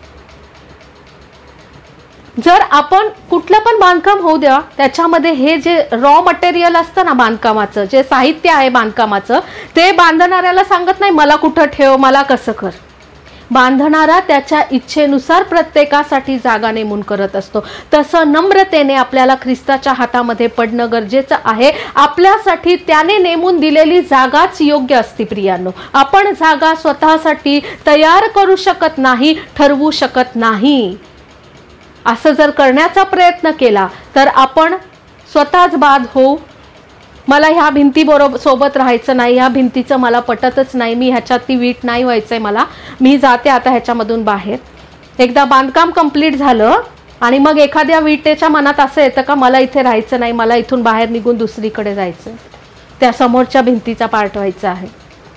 जर आपण कुठलं पण बांधकाम होऊ द्या, त्याच्यामध्ये हे जे रॉ मटेरियल असतं ना बांधकामाचं, जे साहित्य आहे बांधकामाचं, ते बांधणाऱ्याला सांगत नाही मला कुठं ठेव, मला कसं कर. बांधणारा त्याच्या इच्छेनुसार प्रत्येकासाठी जागा नेमून करत असतो. तसं नम्रतेने आपल्याला ख्रिस्ताच्या हातामध्ये पडणं गरजेचं आहे. आपल्यासाठी त्याने नेमून दिलेली जागाच योग्य असते प्रियांनो. आपण जागा स्वतःसाठी तयार करू शकत नाही, ठरवू शकत नाही. असं जर करण्याचा प्रयत्न केला तर आपण स्वतःच बाद होऊ. मला ह्या भिंती बरोबर सोबत राहायचं नाही, ह्या भिंतीचं मला पटतच नाही, मी ह्याच्यात ती वीट नाही व्हायचंय मला, मी जाते आता ह्याच्यामधून बाहेर. एकदा बांधकाम कंप्लीट झालं आणि मग एखाद्या विटेच्या मनात असं येतं का मला इथे राहायचं नाही, मला इथून बाहेर निघून दुसरीकडे जायचं, त्या समोरच्या भिंतीचा पार्ट व्हायचा आहे.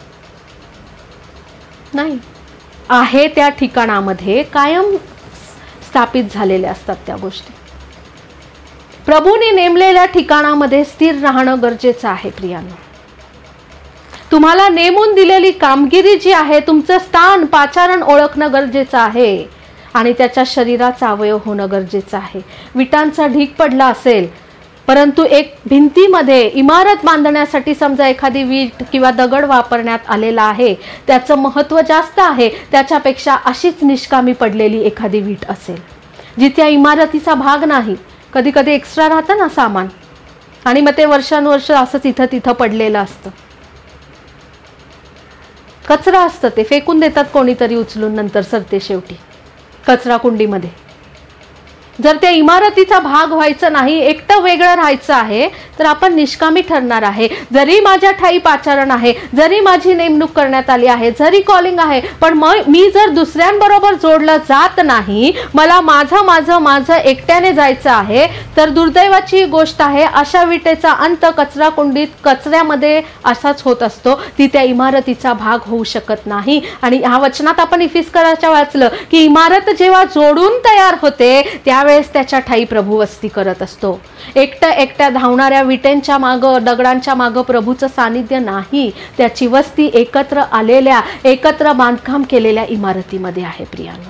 नाही, आहे त्या ठिकाणामध्ये कायम स्थापित झालेल्या असतात त्या गोष्टी. प्रभूने नेमलेल्या ठिकाणामध्ये स्थिर राहणं गरजेचं आहे प्रियांनो. तुम्हाला नेमून दिलेली कामगिरी जी आहे, तुमचं स्थान पाचारण ओळखणं गरजेचं आहे आणि त्याच्या शरीराचा अवयव होणं गरजेचं आहे. विटांचा ढीग पडला असेल, परंतु एक भिंतीमध्ये इमारत बांधण्यासाठी समजा एखादी वीट किंवा दगड वापरण्यात आलेला आहे, त्याचं महत्त्व जास्त आहे त्याच्यापेक्षा अशीच निष्कामी पडलेली एखादी वीट असेल जी त्या इमारतीचा भाग नाही. कधी कधी एक्स्ट्रा राहतं ना सामान आणि मग ते वर्षानुवर्ष असंच इथं तिथं पडलेलं असतं, कचरा असतं, ते फेकून देतात कोणीतरी उचलून, नंतर सरते शेवटी कचरा कुंडीमध्ये. जर त्या इमारतीचा भाग व्हायचं नाही, एकटं वेगळं राहायचं आहे, तर आपण निष्कामी ठरणार आहे. जरी माझ्या ठाई पाचारण आहे, जरी माझी नेमणूक करण्यात आली आहे, जरी कॉलिंग आहे, पण मी जर दुसऱ्यांबरोबर जोडलं जात नाही, मला माझं एकट्याने जायचं आहे, तर दुर्दैवाची गोष्ट आहे अशा विटेचा अंत कचरा कुंडीत कचऱ्यामध्ये असाच होत असतो. ती त्या इमारतीचा भाग होऊ शकत नाही. आणि ह्या वचनात आपण इफिस्कराच्या वाचलं की इमारत जेव्हा जोडून तयार होते त्यावेळेस त्याच्या ठाई प्रभू वस्ती करत असतो. एकट्या धावणाऱ्या विटेंच्या मागं, दगडांच्या मागं प्रभूचं सानिध्य नाही. त्याची वस्ती एकत्र आलेल्या, एकत्र बांधकाम केलेल्या इमारतीमध्ये आहे प्रियांनो.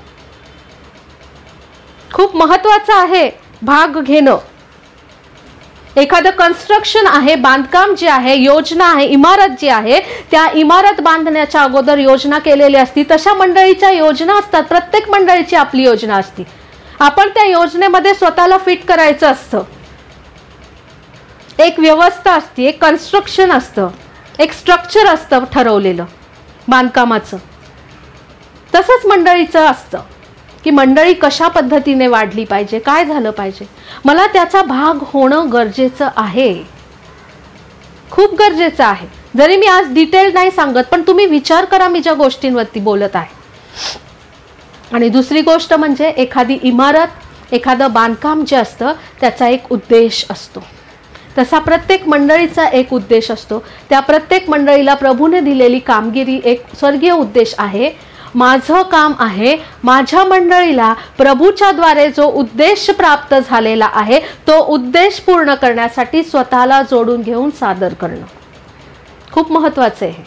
खूप महत्वाचं आहे भाग घेणं. एखादं कन्स्ट्रक्शन आहे, बांधकाम जे आहे, योजना आहे, इमारत जी आहे, त्या इमारत बांधण्याच्या अगोदर योजना केलेली असती. तशा मंडळीच्या योजना असतात, प्रत्येक मंडळीची आपली योजना असते. आपण त्या योजनेमध्ये स्वतःला फिट करायचं असतं. एक व्यवस्था असते, एक कन्स्ट्रक्शन असतं, एक स्ट्रक्चर असतं ठरवलेलं बांधकामाचं. तसंच मंडळीचं असतं की मंडळी कशा पद्धतीने वाढली पाहिजे, काय झालं पाहिजे, मला त्याचा भाग होणं गरजेचं आहे, खूप गरजेचं आहे. जरी मी आज डिटेल नाही सांगत, पण तुम्ही विचार करा मी ज्या गोष्टींवरती बोलत आहे. आणि दुसरी गोष्ट म्हणजे एखादी इमारत, एखादं बांधकाम जे असतं त्याचा एक उद्देश असतो. तसा प्रत्येक मंडळीचा एक उद्देश असतो. त्या प्रत्येक मंडळीला प्रभूने दिलेली कामगिरी एक स्वर्गीय उद्देश आहे. माझं काम आहे माझ्या मंडळीला प्रभूच्या द्वारे जो उद्देश प्राप्त झालेला आहे तो उद्देश पूर्ण करण्यासाठी स्वतःला जोडून घेऊन सादर करणं. खूप महत्त्वाचं आहे.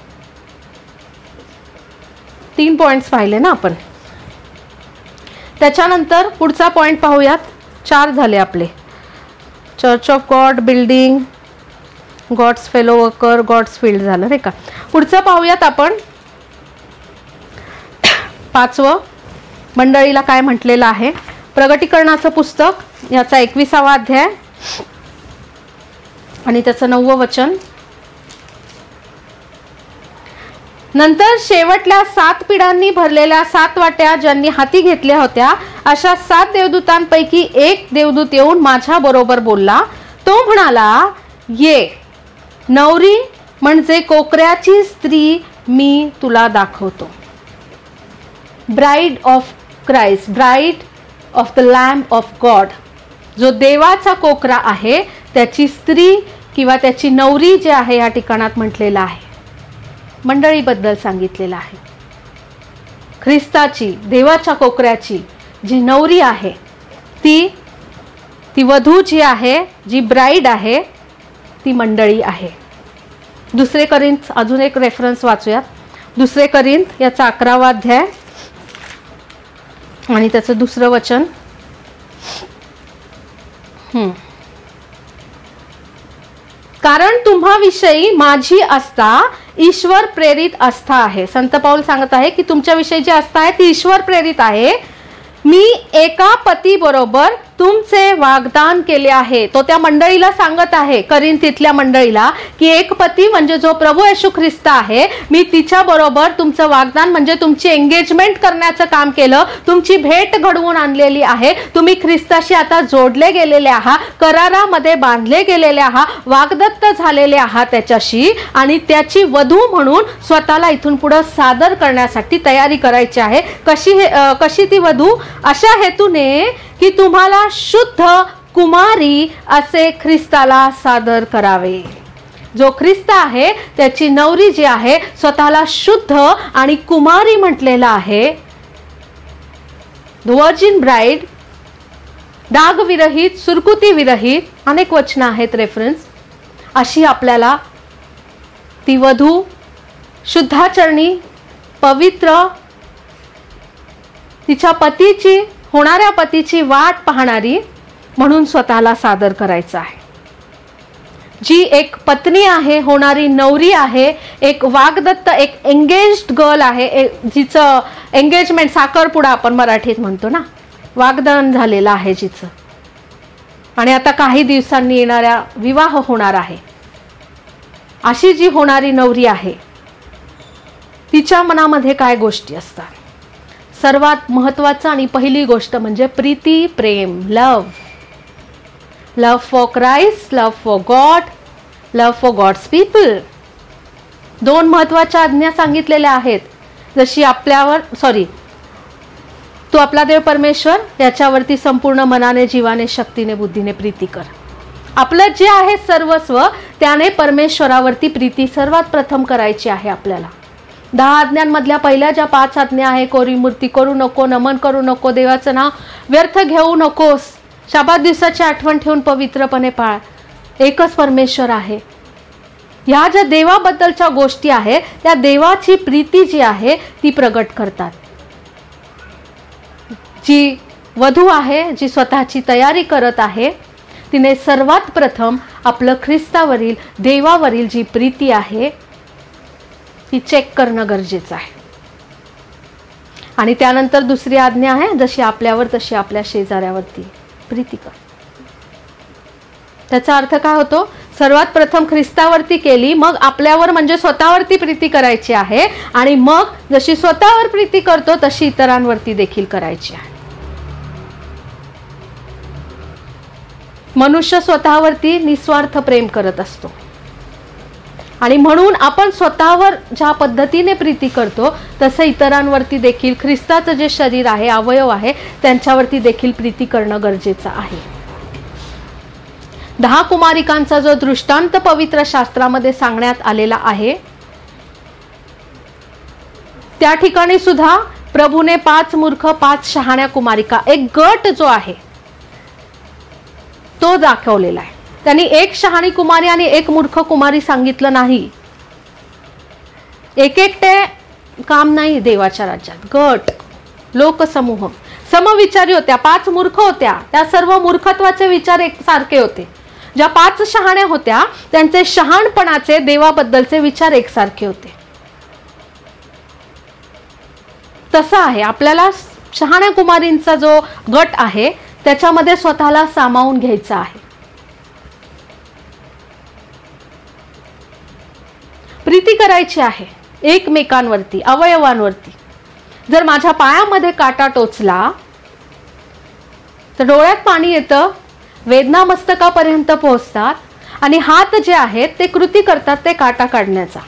3 पॉइंट्स पाहिले ना आपण. त्याच्यानंतर पुढचा पॉइंट पाहूयात. 4 झाले आपले. Church of God, building, God's fellow worker, God's field झालं नाही का. पुढचं पाहूयात आपण. 5वं मंडळीला काय म्हटलेलं आहे. प्रगटीकरणाचं पुस्तक याचा 21वा अध्याय आणि त्याचं 9वं वचन. नंतर शेवटल्या 7 पिढ्यांनी भरलेल्या 7 वाट्या ज्यांनी हाती घेतल्या होत्या अशा 7 देवदूतांपैकी एक देवदूत येऊन माझ्या बरोबर बोलला. तो म्हणाला, ये नवरी म्हणजे कोकऱ्याची स्त्री मी तुला दाखवतो. Bride of Christ, bride of the lamb of God, जो देवाचा कोकरा आहे त्याची स्त्री किंवा त्याची नवरी जे आहे या ठिकाणात म्हटलेलं आहे, मंडळीबद्दल सांगितलेलं आहे. ख्रिस्ताची, देवाच्या कोकऱ्याची जी नवरी आहे ती वधू जी आहे, जी ब्राइड आहे ती मंडळी आहे. 2 करिंथ अजून एक रेफरन्स वाचूयात. 2 करिंथ याचा 11वा अध्याय आणि त्याचं 2रं वचन. कारण तुम्हाविषयी माझी आस्था ईश्वर प्रेरित आस्था आहे. संत पाऊल सांगत आहे की तुमच्याविषयी जी आस्था आहे ती ईश्वर प्रेरित आहे. मी एका पती बरोबर तुमचे वाग्दान केले आहे. तो त्या मंडळीला सांगत आहे, करिंथीतल्या मंडळीला, की एक पती म्हणजे जो प्रभू येशू ख्रिस्त आहे, मी तिच्या बरोबर तुमचं वाग्दान म्हणजे तुमची एंगेजमेंट करण्याचं काम केलं, तुमची भेट घडवून आणलेली आहे. तुम्ही ख्रिस्ताशी आता जोडले गेलेले आहात, करारामध्ये बांधले गेलेले आहात, वाग्दत्त झालेले आहात त्याच्याशी, आणि त्याची वधू म्हणून स्वतःला इथून पुढे सादर करण्यासाठी तयारी करायची आहे. कशी ती वधू? अशा हेतूने की तुम्हाला शुद्ध कुमारी असे ख्रिस्ताला सादर करावे. जो ख्रिस्त आहे त्याची नवरी जी आहे स्वतःला शुद्ध आणि कुमारी म्हटलेला आहे. व्हर्जिन ब्राईड, डागविरहित, सुरकुती विरहित, अनेक वचन आहेत रेफरन्स. अशी आपल्याला ती वधू शुद्धाचरणी, पवित्र, तिच्या पतीची, होणाऱ्या पतीची वाट पाहणारी म्हणून स्वतःला सादर करायचं आहे. जी एक पत्नी आहे, होणारी नवरी आहे, एक वाग्दत्त, एक एंगेज्ड गर्ल आहे, जिचं एंगेजमेंट, साखरपुडा आपण मराठीत म्हणतो ना, वाग्दान झालेलं आहे जिचं, आणि आता काही दिवसांनी येणाऱ्या विवाह होणार आहे. अशी जी होणारी नवरी आहे तिच्या मनामध्ये काय गोष्टी असतात? सर्वात महत्त्वाचं आणि पहिली गोष्ट म्हणजे प्रीती, प्रेम, love. Love for Christ, love for God, love for God's people. दोन महत्त्वाच्या आज्ञा सांगितलेल्या आहेत. जशी तू आपला देव परमेश्वर याच्यावरती संपूर्ण मनाने, जीवाने, शक्तीने, बुद्धीने प्रीती कर. आपलं जे आहे सर्वस्व त्याने परमेश्वरावरती प्रीती सर्वात प्रथम करायची आहे आपल्याला. 10 आज्ञांमधल्या पहिल्या ज्या 5 आज्ञा आहे, कोरी मूर्ती करू नको, नमन करू नको, देवाचं नाव व्यर्थ घेऊ नकोस, शाबात दिवसाची आठवण ठेवून पवित्रपणे पाळ, एकच परमेश्वर आहे. ह्या ज्या देवाबद्दलच्या गोष्टी आहेत त्या देवाची प्रीती जी आहे ती प्रगट करतात. जी वधू आहे, जी स्वतःची तयारी करत आहे, तिने सर्वात प्रथम आपलं ख्रिस्तावरील, देवावरील जी प्रीती आहे ती चेक करणं गरजेचं आहे. आणि त्यानंतर दुसरी आज्ञा आहे, जशी आपल्यावर तशी आपल्या शेजाऱ्यावरती प्रीती कर. त्याचा अर्थ काय होतो? सर्वात प्रथम ख्रिस्तावरती केली, मग आपल्यावर म्हणजे स्वतःवरती प्रीती करायची आहे, आणि मग जशी स्वतःवर प्रीती करतो तशी इतरांवरती देखील करायची आहे. मनुष्य स्वतःवरती निस्वार्थ प्रेम करत असतो, आणि म्हणून आपण स्वतःवर ज्या पद्धतीने प्रीती करतो तसं इतरांवरती देखील, ख्रिस्ताचं जे शरीर आहे, अवयव आहे, त्यांच्यावरती देखील प्रीती करणं गरजेचं आहे. 10 कुमारिकांचा जो दृष्टांत पवित्र शास्त्रामध्ये सांगण्यात आलेला आहे, त्या ठिकाणी सुद्धा प्रभूने 5 मूर्ख, 5 शहाण्या कुमारिका, एक गट जो आहे तो दाखवलेला आहे. त्यांनी एक शहाणी कुमारी आणि एक मूर्ख कुमारी सांगितलं नाही. एकटे काम नाही देवाच्या राज्यात. गट, लोकसमूह, समविचारी होत्या. 5 मूर्ख होत्या, त्या सर्व मूर्खत्वाचे विचार एकसारखे होते. ज्या 5 शहाण्या होत्या त्यांचे शहाणपणाचे, देवाबद्दलचे विचार एकसारखे होते. तसं आहे आपल्याला शहाण्या कुमारींचा जो गट आहे त्याच्यामध्ये स्वतःला सामावून घ्यायचं आहे. प्रीती करायची आहे एकमेकांवरती, अवयवांवरती. जर माझ्या पायामध्ये काटा टोचला तर डोळ्यात पाणी येतं, वेदना मस्तकापर्यंत पोहोचतात, आणि हात जे आहेत ते कृती करतात ते काटा काढण्याचा.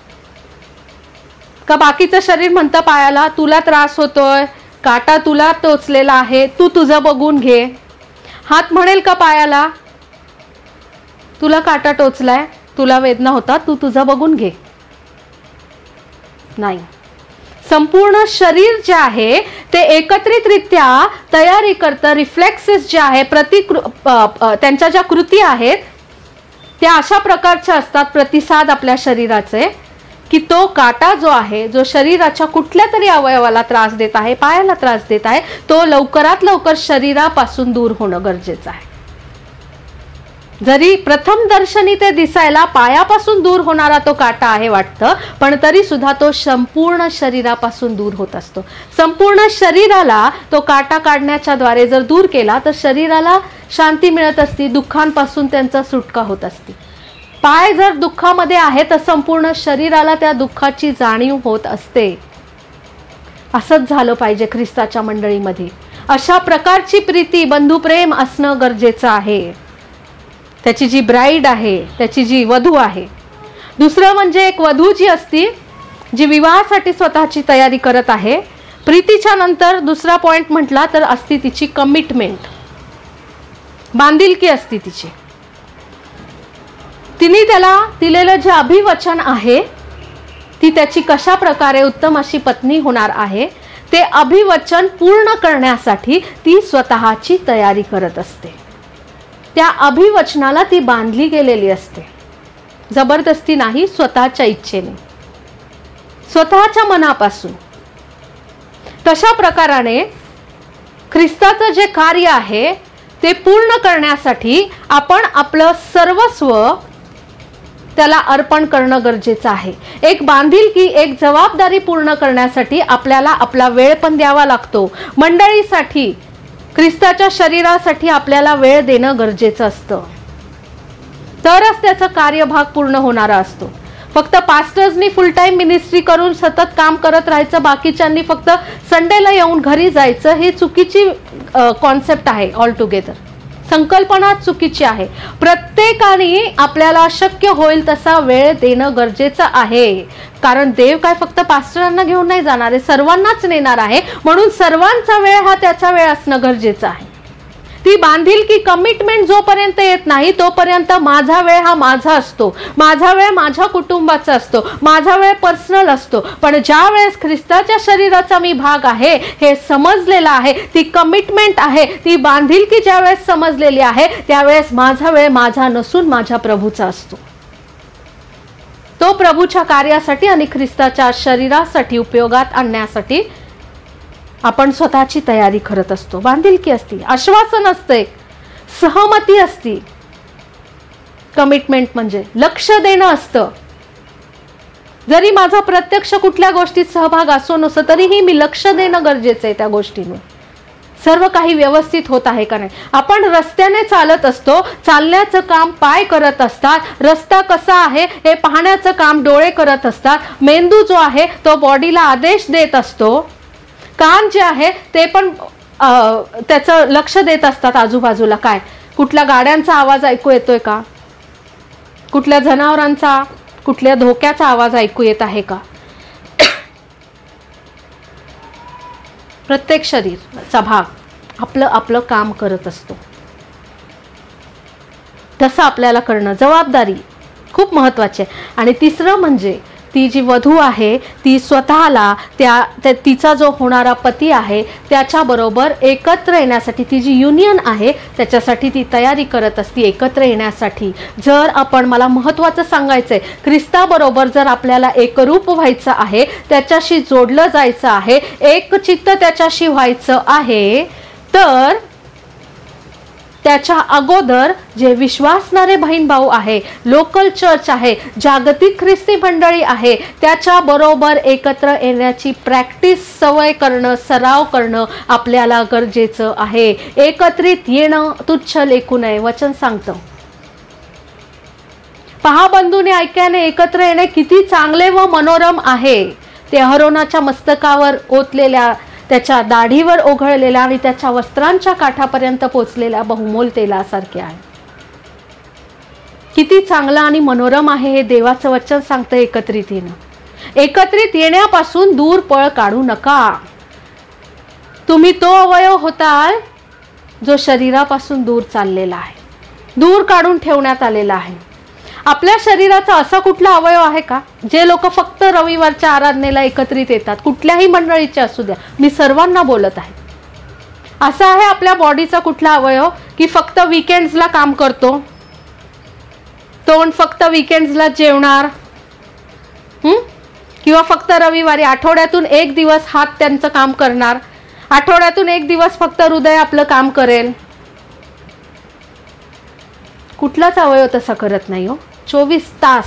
का बाकीचं शरीर म्हणतं पायाला, तुला त्रास होतोय, काटा तुला टोचलेला आहे, तू तुझं बघून घे. हात म्हणेल का पायाला, तुला काटा टोचलाय, तुला वेदना होता, तू तुझं बघून घे? नाही. संपूर्ण शरीर जे आहे ते एकत्रितरित्या तयारी करतं. रिफ्लेक्सेस जे आहे, त्यांच्या ज्या कृती आहेत त्या अशा प्रकारच्या असतात, प्रतिसाद आपल्या शरीराचे, की तो काटा जो आहे, जो शरीराच्या कुठल्या तरी अवयवाला त्रास देत आहे, पायाला त्रास देत आहे, तो लवकरात लवकर शरीरापासून दूर होणं गरजेचं आहे. जरी प्रथम दर्शनी ते दिसायला पायापासून दूर होणारा तो काटा आहे वाटतं, पण तरी सुद्धा तो संपूर्ण शरीरापासून दूर होत असतो. संपूर्ण शरीराला तो काटा काढण्याच्या द्वारे जर दूर केला तर शरीराला शांती मिळत असती, दुःखांपासून त्यांचा सुटका होत असती. पाय जर दुःखामध्ये आहे तर संपूर्ण शरीराला त्या दुःखाची जाणीव होत असते. असंच झालं पाहिजे ख्रिस्ताच्या मंडळीमध्ये. अशा प्रकारची प्रीती, बंधुप्रेम असणं गरजेचं आहे. त्याची जी ब्राईड आहे, त्याची जी वधू आहे. दुसरं म्हणजे एक वधू जी असती, जी विवाहासाठी स्वतःची तयारी करत आहे. प्रीतीच्या नंतर दुसरा पॉइंट म्हटला तर असती तिची कमिटमेंट, बांधिलकी असती तिची. तिने त्याला दिलेलं जे अभिवचन आहे, ती त्याची कशा प्रकारे उत्तम अशी पत्नी होणार आहे, ते अभिवचन पूर्ण करण्यासाठी ती स्वतःची तयारी करत असते. त्या अभिवचनाला ती बांधली गेलेली असते. जबरदस्ती नाही, स्वतःच्या इच्छेने, स्वतःच्या मनापासून. तशा प्रकाराने ख्रिस्ताचं जे कार्य आहे ते पूर्ण करण्यासाठी आपण आपलं सर्वस्व त्याला अर्पण करणं गरजेचं आहे. एक बांधिलकी, एक जबाबदारी पूर्ण करण्यासाठी आपल्याला आपला वेळ पण द्यावा लागतो. मंडळीसाठी, ख्रिस्ताच्या शरीरासाठी आपल्याला वेळ देणं गरजेचं असतं, तरच त्याचा कार्यभाग पूर्ण होणारा असतो. फक्त पास्टर्सनी फुल टाइम मिनिस्ट्री करून सतत काम करत राहायचं, बाकीच्यांनी फक्त संडेला येऊन घरी जायचं, ही चुकीची कॉन्सेप्ट आहे. ऑल टुगेदर संकल्पना चुकीची आहे. प्रत्येकाने आपल्याला शक्य होईल तसा वेळ देणं गरजेचं आहे. कारण देव काय फक्त पास्टरांना घेऊन नाही जाणार आहे, सर्वांनाच नेणार आहे. म्हणून सर्वांचा वेळ हा त्याचा वेळ असणं गरजेचं आहे. ती बांधिलकी, कमिटमेंट जोपर्यंत येत नाही तोपर्यंत माझा वेळ हा माझा असतो, माझा वेळ माझ्या कुटुंबाचा असतो, माझा वेळ पर्सनल असतो. पण ज्या वेळेस ख्रिस्ताच्या शरीराचा मी भाग आहे हे समजलेला आहे, ती कमिटमेंट आहे, ती बांधिलकी ज्या वेळेस समजलेली आहे, त्यावेळेस माझा वेळ माझा नसून माझ्या प्रभूचा असतो. तो प्रभूच्या कार्यासाठी आणि ख्रिस्ताच्या शरीरासाठी उपयोगात आणण्यासाठी आपण स्वतःची तयारी करत असतो. बांधिलकी असती, आश्वासन असते, सहमती असती. कमिटमेंट म्हणजे लक्ष देणं असतं. जरी माझा प्रत्यक्ष कुठल्या गोष्टीत सहभाग असो नसो तरीही मी लक्ष देणं गरजेचं आहे त्या गोष्टींवर. सर्व काही व्यवस्थित होत आहे का नाही. आपण रस्त्याने चालत असतो, चालण्याचं काम पाय करत असतात, रस्ता कसा आहे हे पाहण्याचं काम डोळे करत असतात. मेंदू जो आहे तो बॉडीला आदेश देत असतो. कान जे आहे ते पण त्याचं लक्ष देत असतात आजूबाजूला. काय, कुठल्या गाड्यांचा आवाज ऐकू येतोय का, कुठल्या जनावरांचा, कुठल्या धोक्याचा आवाज ऐकू येत आहे का. प्रत्येक शरीराचा भाग आपलं आपलं काम करत असतो. तसं आपल्याला करणं, जबाबदारी खूप महत्त्वाची आहे. आणि तिसरं म्हणजे ती जी वधू आहे ती स्वतःला तिचा जो होणारा पती आहे त्याच्याबरोबर एकत्र येण्यासाठी, ती जी युनियन आहे त्याच्यासाठी ती तयारी करत असते, एकत्र येण्यासाठी. जर आपण, मला महत्त्वाचं सांगायचं आहे, ख्रिस्ताबरोबर जर आपल्याला एकरूप व्हायचं आहे, त्याच्याशी जोडलं जायचं आहे, एक चित्त त्याच्याशी व्हायचं आहे, तर त्याच्या अगोदर जे विश्वासणारे बहीण भाऊ आहे, लोकल चर्च आहे, जागतिक ख्रिस्ती मंडळी आहे, त्याच्या बरोबर एकत्र येण्याची प्रॅक्टिस, सवय करणं, सराव करणं आपल्याला गरजेचं आहे. एकत्रित येणं तुच्छ लेखू नये, वचन सांगतं. पहा बंधूने ऐक्याने एकत्र येणे किती चांगले व मनोरम आहे. ते अहरोनाच्या मस्तकावर ओतलेल्या, त्याच्या दाढीवर ओघळलेल्या आणि त्याच्या वस्त्रांच्या काठापर्यंत पोचलेल्या बहुमोल तेलासारखे आहे. किती चांगलं आणि मनोरम आहे हे देवाचं वचन सांगतं. एकत्रित येणं, एकत्रित येण्यापासून दूर पळ काढू नका. तुम्ही तो अवयव होताल जो शरीरापासून दूर चाललेला आहे, दूर काढून ठेवण्यात आलेला आहे. आपल्या शरीराचा असा कुठला अवयव आहे का जे लोक फक्त रविवारच्या आराधनेला एकत्रित येतात, कुठल्याही मंडळीचे असू द्या, मी सर्वांना बोलत आहे. असा आहे आपल्या बॉडीचा कुठला अवयव की फक्त वीकेंड्सला काम करतो, तोंड फक्त वीकेंड्सला जेवणार, किंवा फक्त रविवारी, आठवड्यातून एक दिवस हात त्यांचं काम करणार, आठवड्यातून एक दिवस फक्त हृदय आपलं काम करेल. कुठलाच अवयव तसा करत नाही हो. 24 तास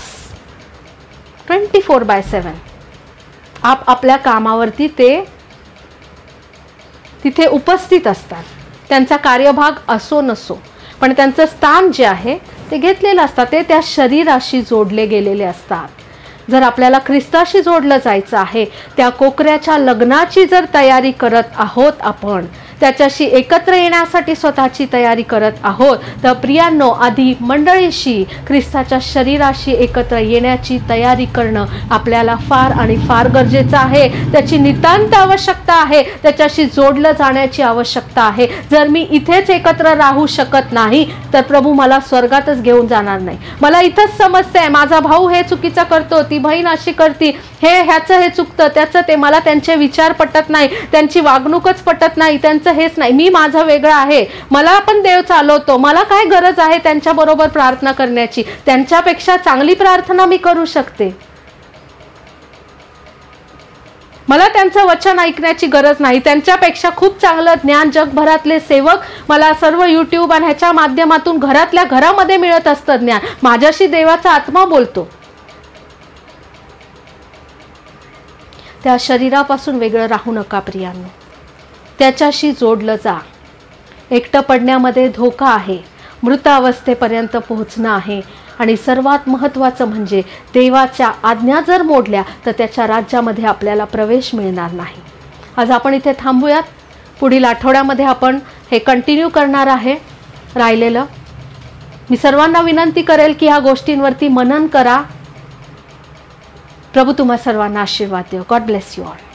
24/7 आपल्या कामावरती ते तिथे उपस्थित असतात. त्यांचा कार्यभाग असो नसो, पण त्यांचं स्थान जे आहे ते घेतलेलं असतात. ते त्या शरीराशी जोडले गेलेले असतात. जर आपल्याला ख्रिस्ताशी जोडलं जायचं आहे, त्या कोकऱ्याच्या लग्नाची जर तयारी करत आहोत, आपण त्याच्याशी एकत्र येण्यासाठी स्वतःची तयारी करत आहोत, तर प्रियांनो, आधी मंडळीशी, ख्रिस्ताच्या शरीराशी एकत्र येण्याची तयारी करणं आपल्याला फार आणि फार गरजेचं आहे. त्याची नितांत आवश्यकता आहे. त्याच्याशी जोडलं जाण्याची आवश्यकता आहे. जर मी इथेच एकत्र राहू शकत नाही, तर प्रभू मला स्वर्गातच घेऊन जाणार नाही. मला इथंच समस्या आहे, माझा भाऊ हे चुकीचं करतो, ती बहीण अशी करती, ह्याचं हे चुकतं, त्याचं ते, मला त्यांचे विचार पटत नाही, त्यांची वागणूकच पटत नाही, त्यांचं हेच नाही, मी माझं वेगळं आहे, मला पण देव चालवतो, मला काय गरज आहे त्यांच्याबरोबर प्रार्थना करण्याची, त्यांच्यापेक्षा चांगली प्रार्थना मी करू शकते, मला त्यांचं वचन ऐकण्याची गरज नाही, त्यांच्यापेक्षा खूप चांगलं ज्ञान जगभरातले सेवक मला सर्व यूट्यूब आणि ह्याच्या माध्यमातून घरातल्या घरामध्ये मिळत असतं ज्ञान. माझ्याशी देवाचा आत्मा बोलतो. त्या शरीरापासून वेगळं राहू नका प्रियांनो, त्याच्याशी जोडलं जा. एकटं पडण्यामध्ये धोका आहे, मृत अवस्थेपर्यंत पोहोचणं आहे, आणि सर्वात महत्त्वाचं म्हणजे देवाच्या आज्ञा जर मोडल्या तर त्याच्या राज्यामध्ये आपल्याला प्रवेश मिळणार नाही. आज आपण इथे थांबूयात. पुढील आठवड्यामध्ये आपण हे कंटिन्यू करणार आहे राहिलेलं. मी सर्वांना विनंती करेल की ह्या गोष्टींवरती मनन करा. प्रभू तुम्हा सर्वांना आशीर्वाद देव. God bless you all.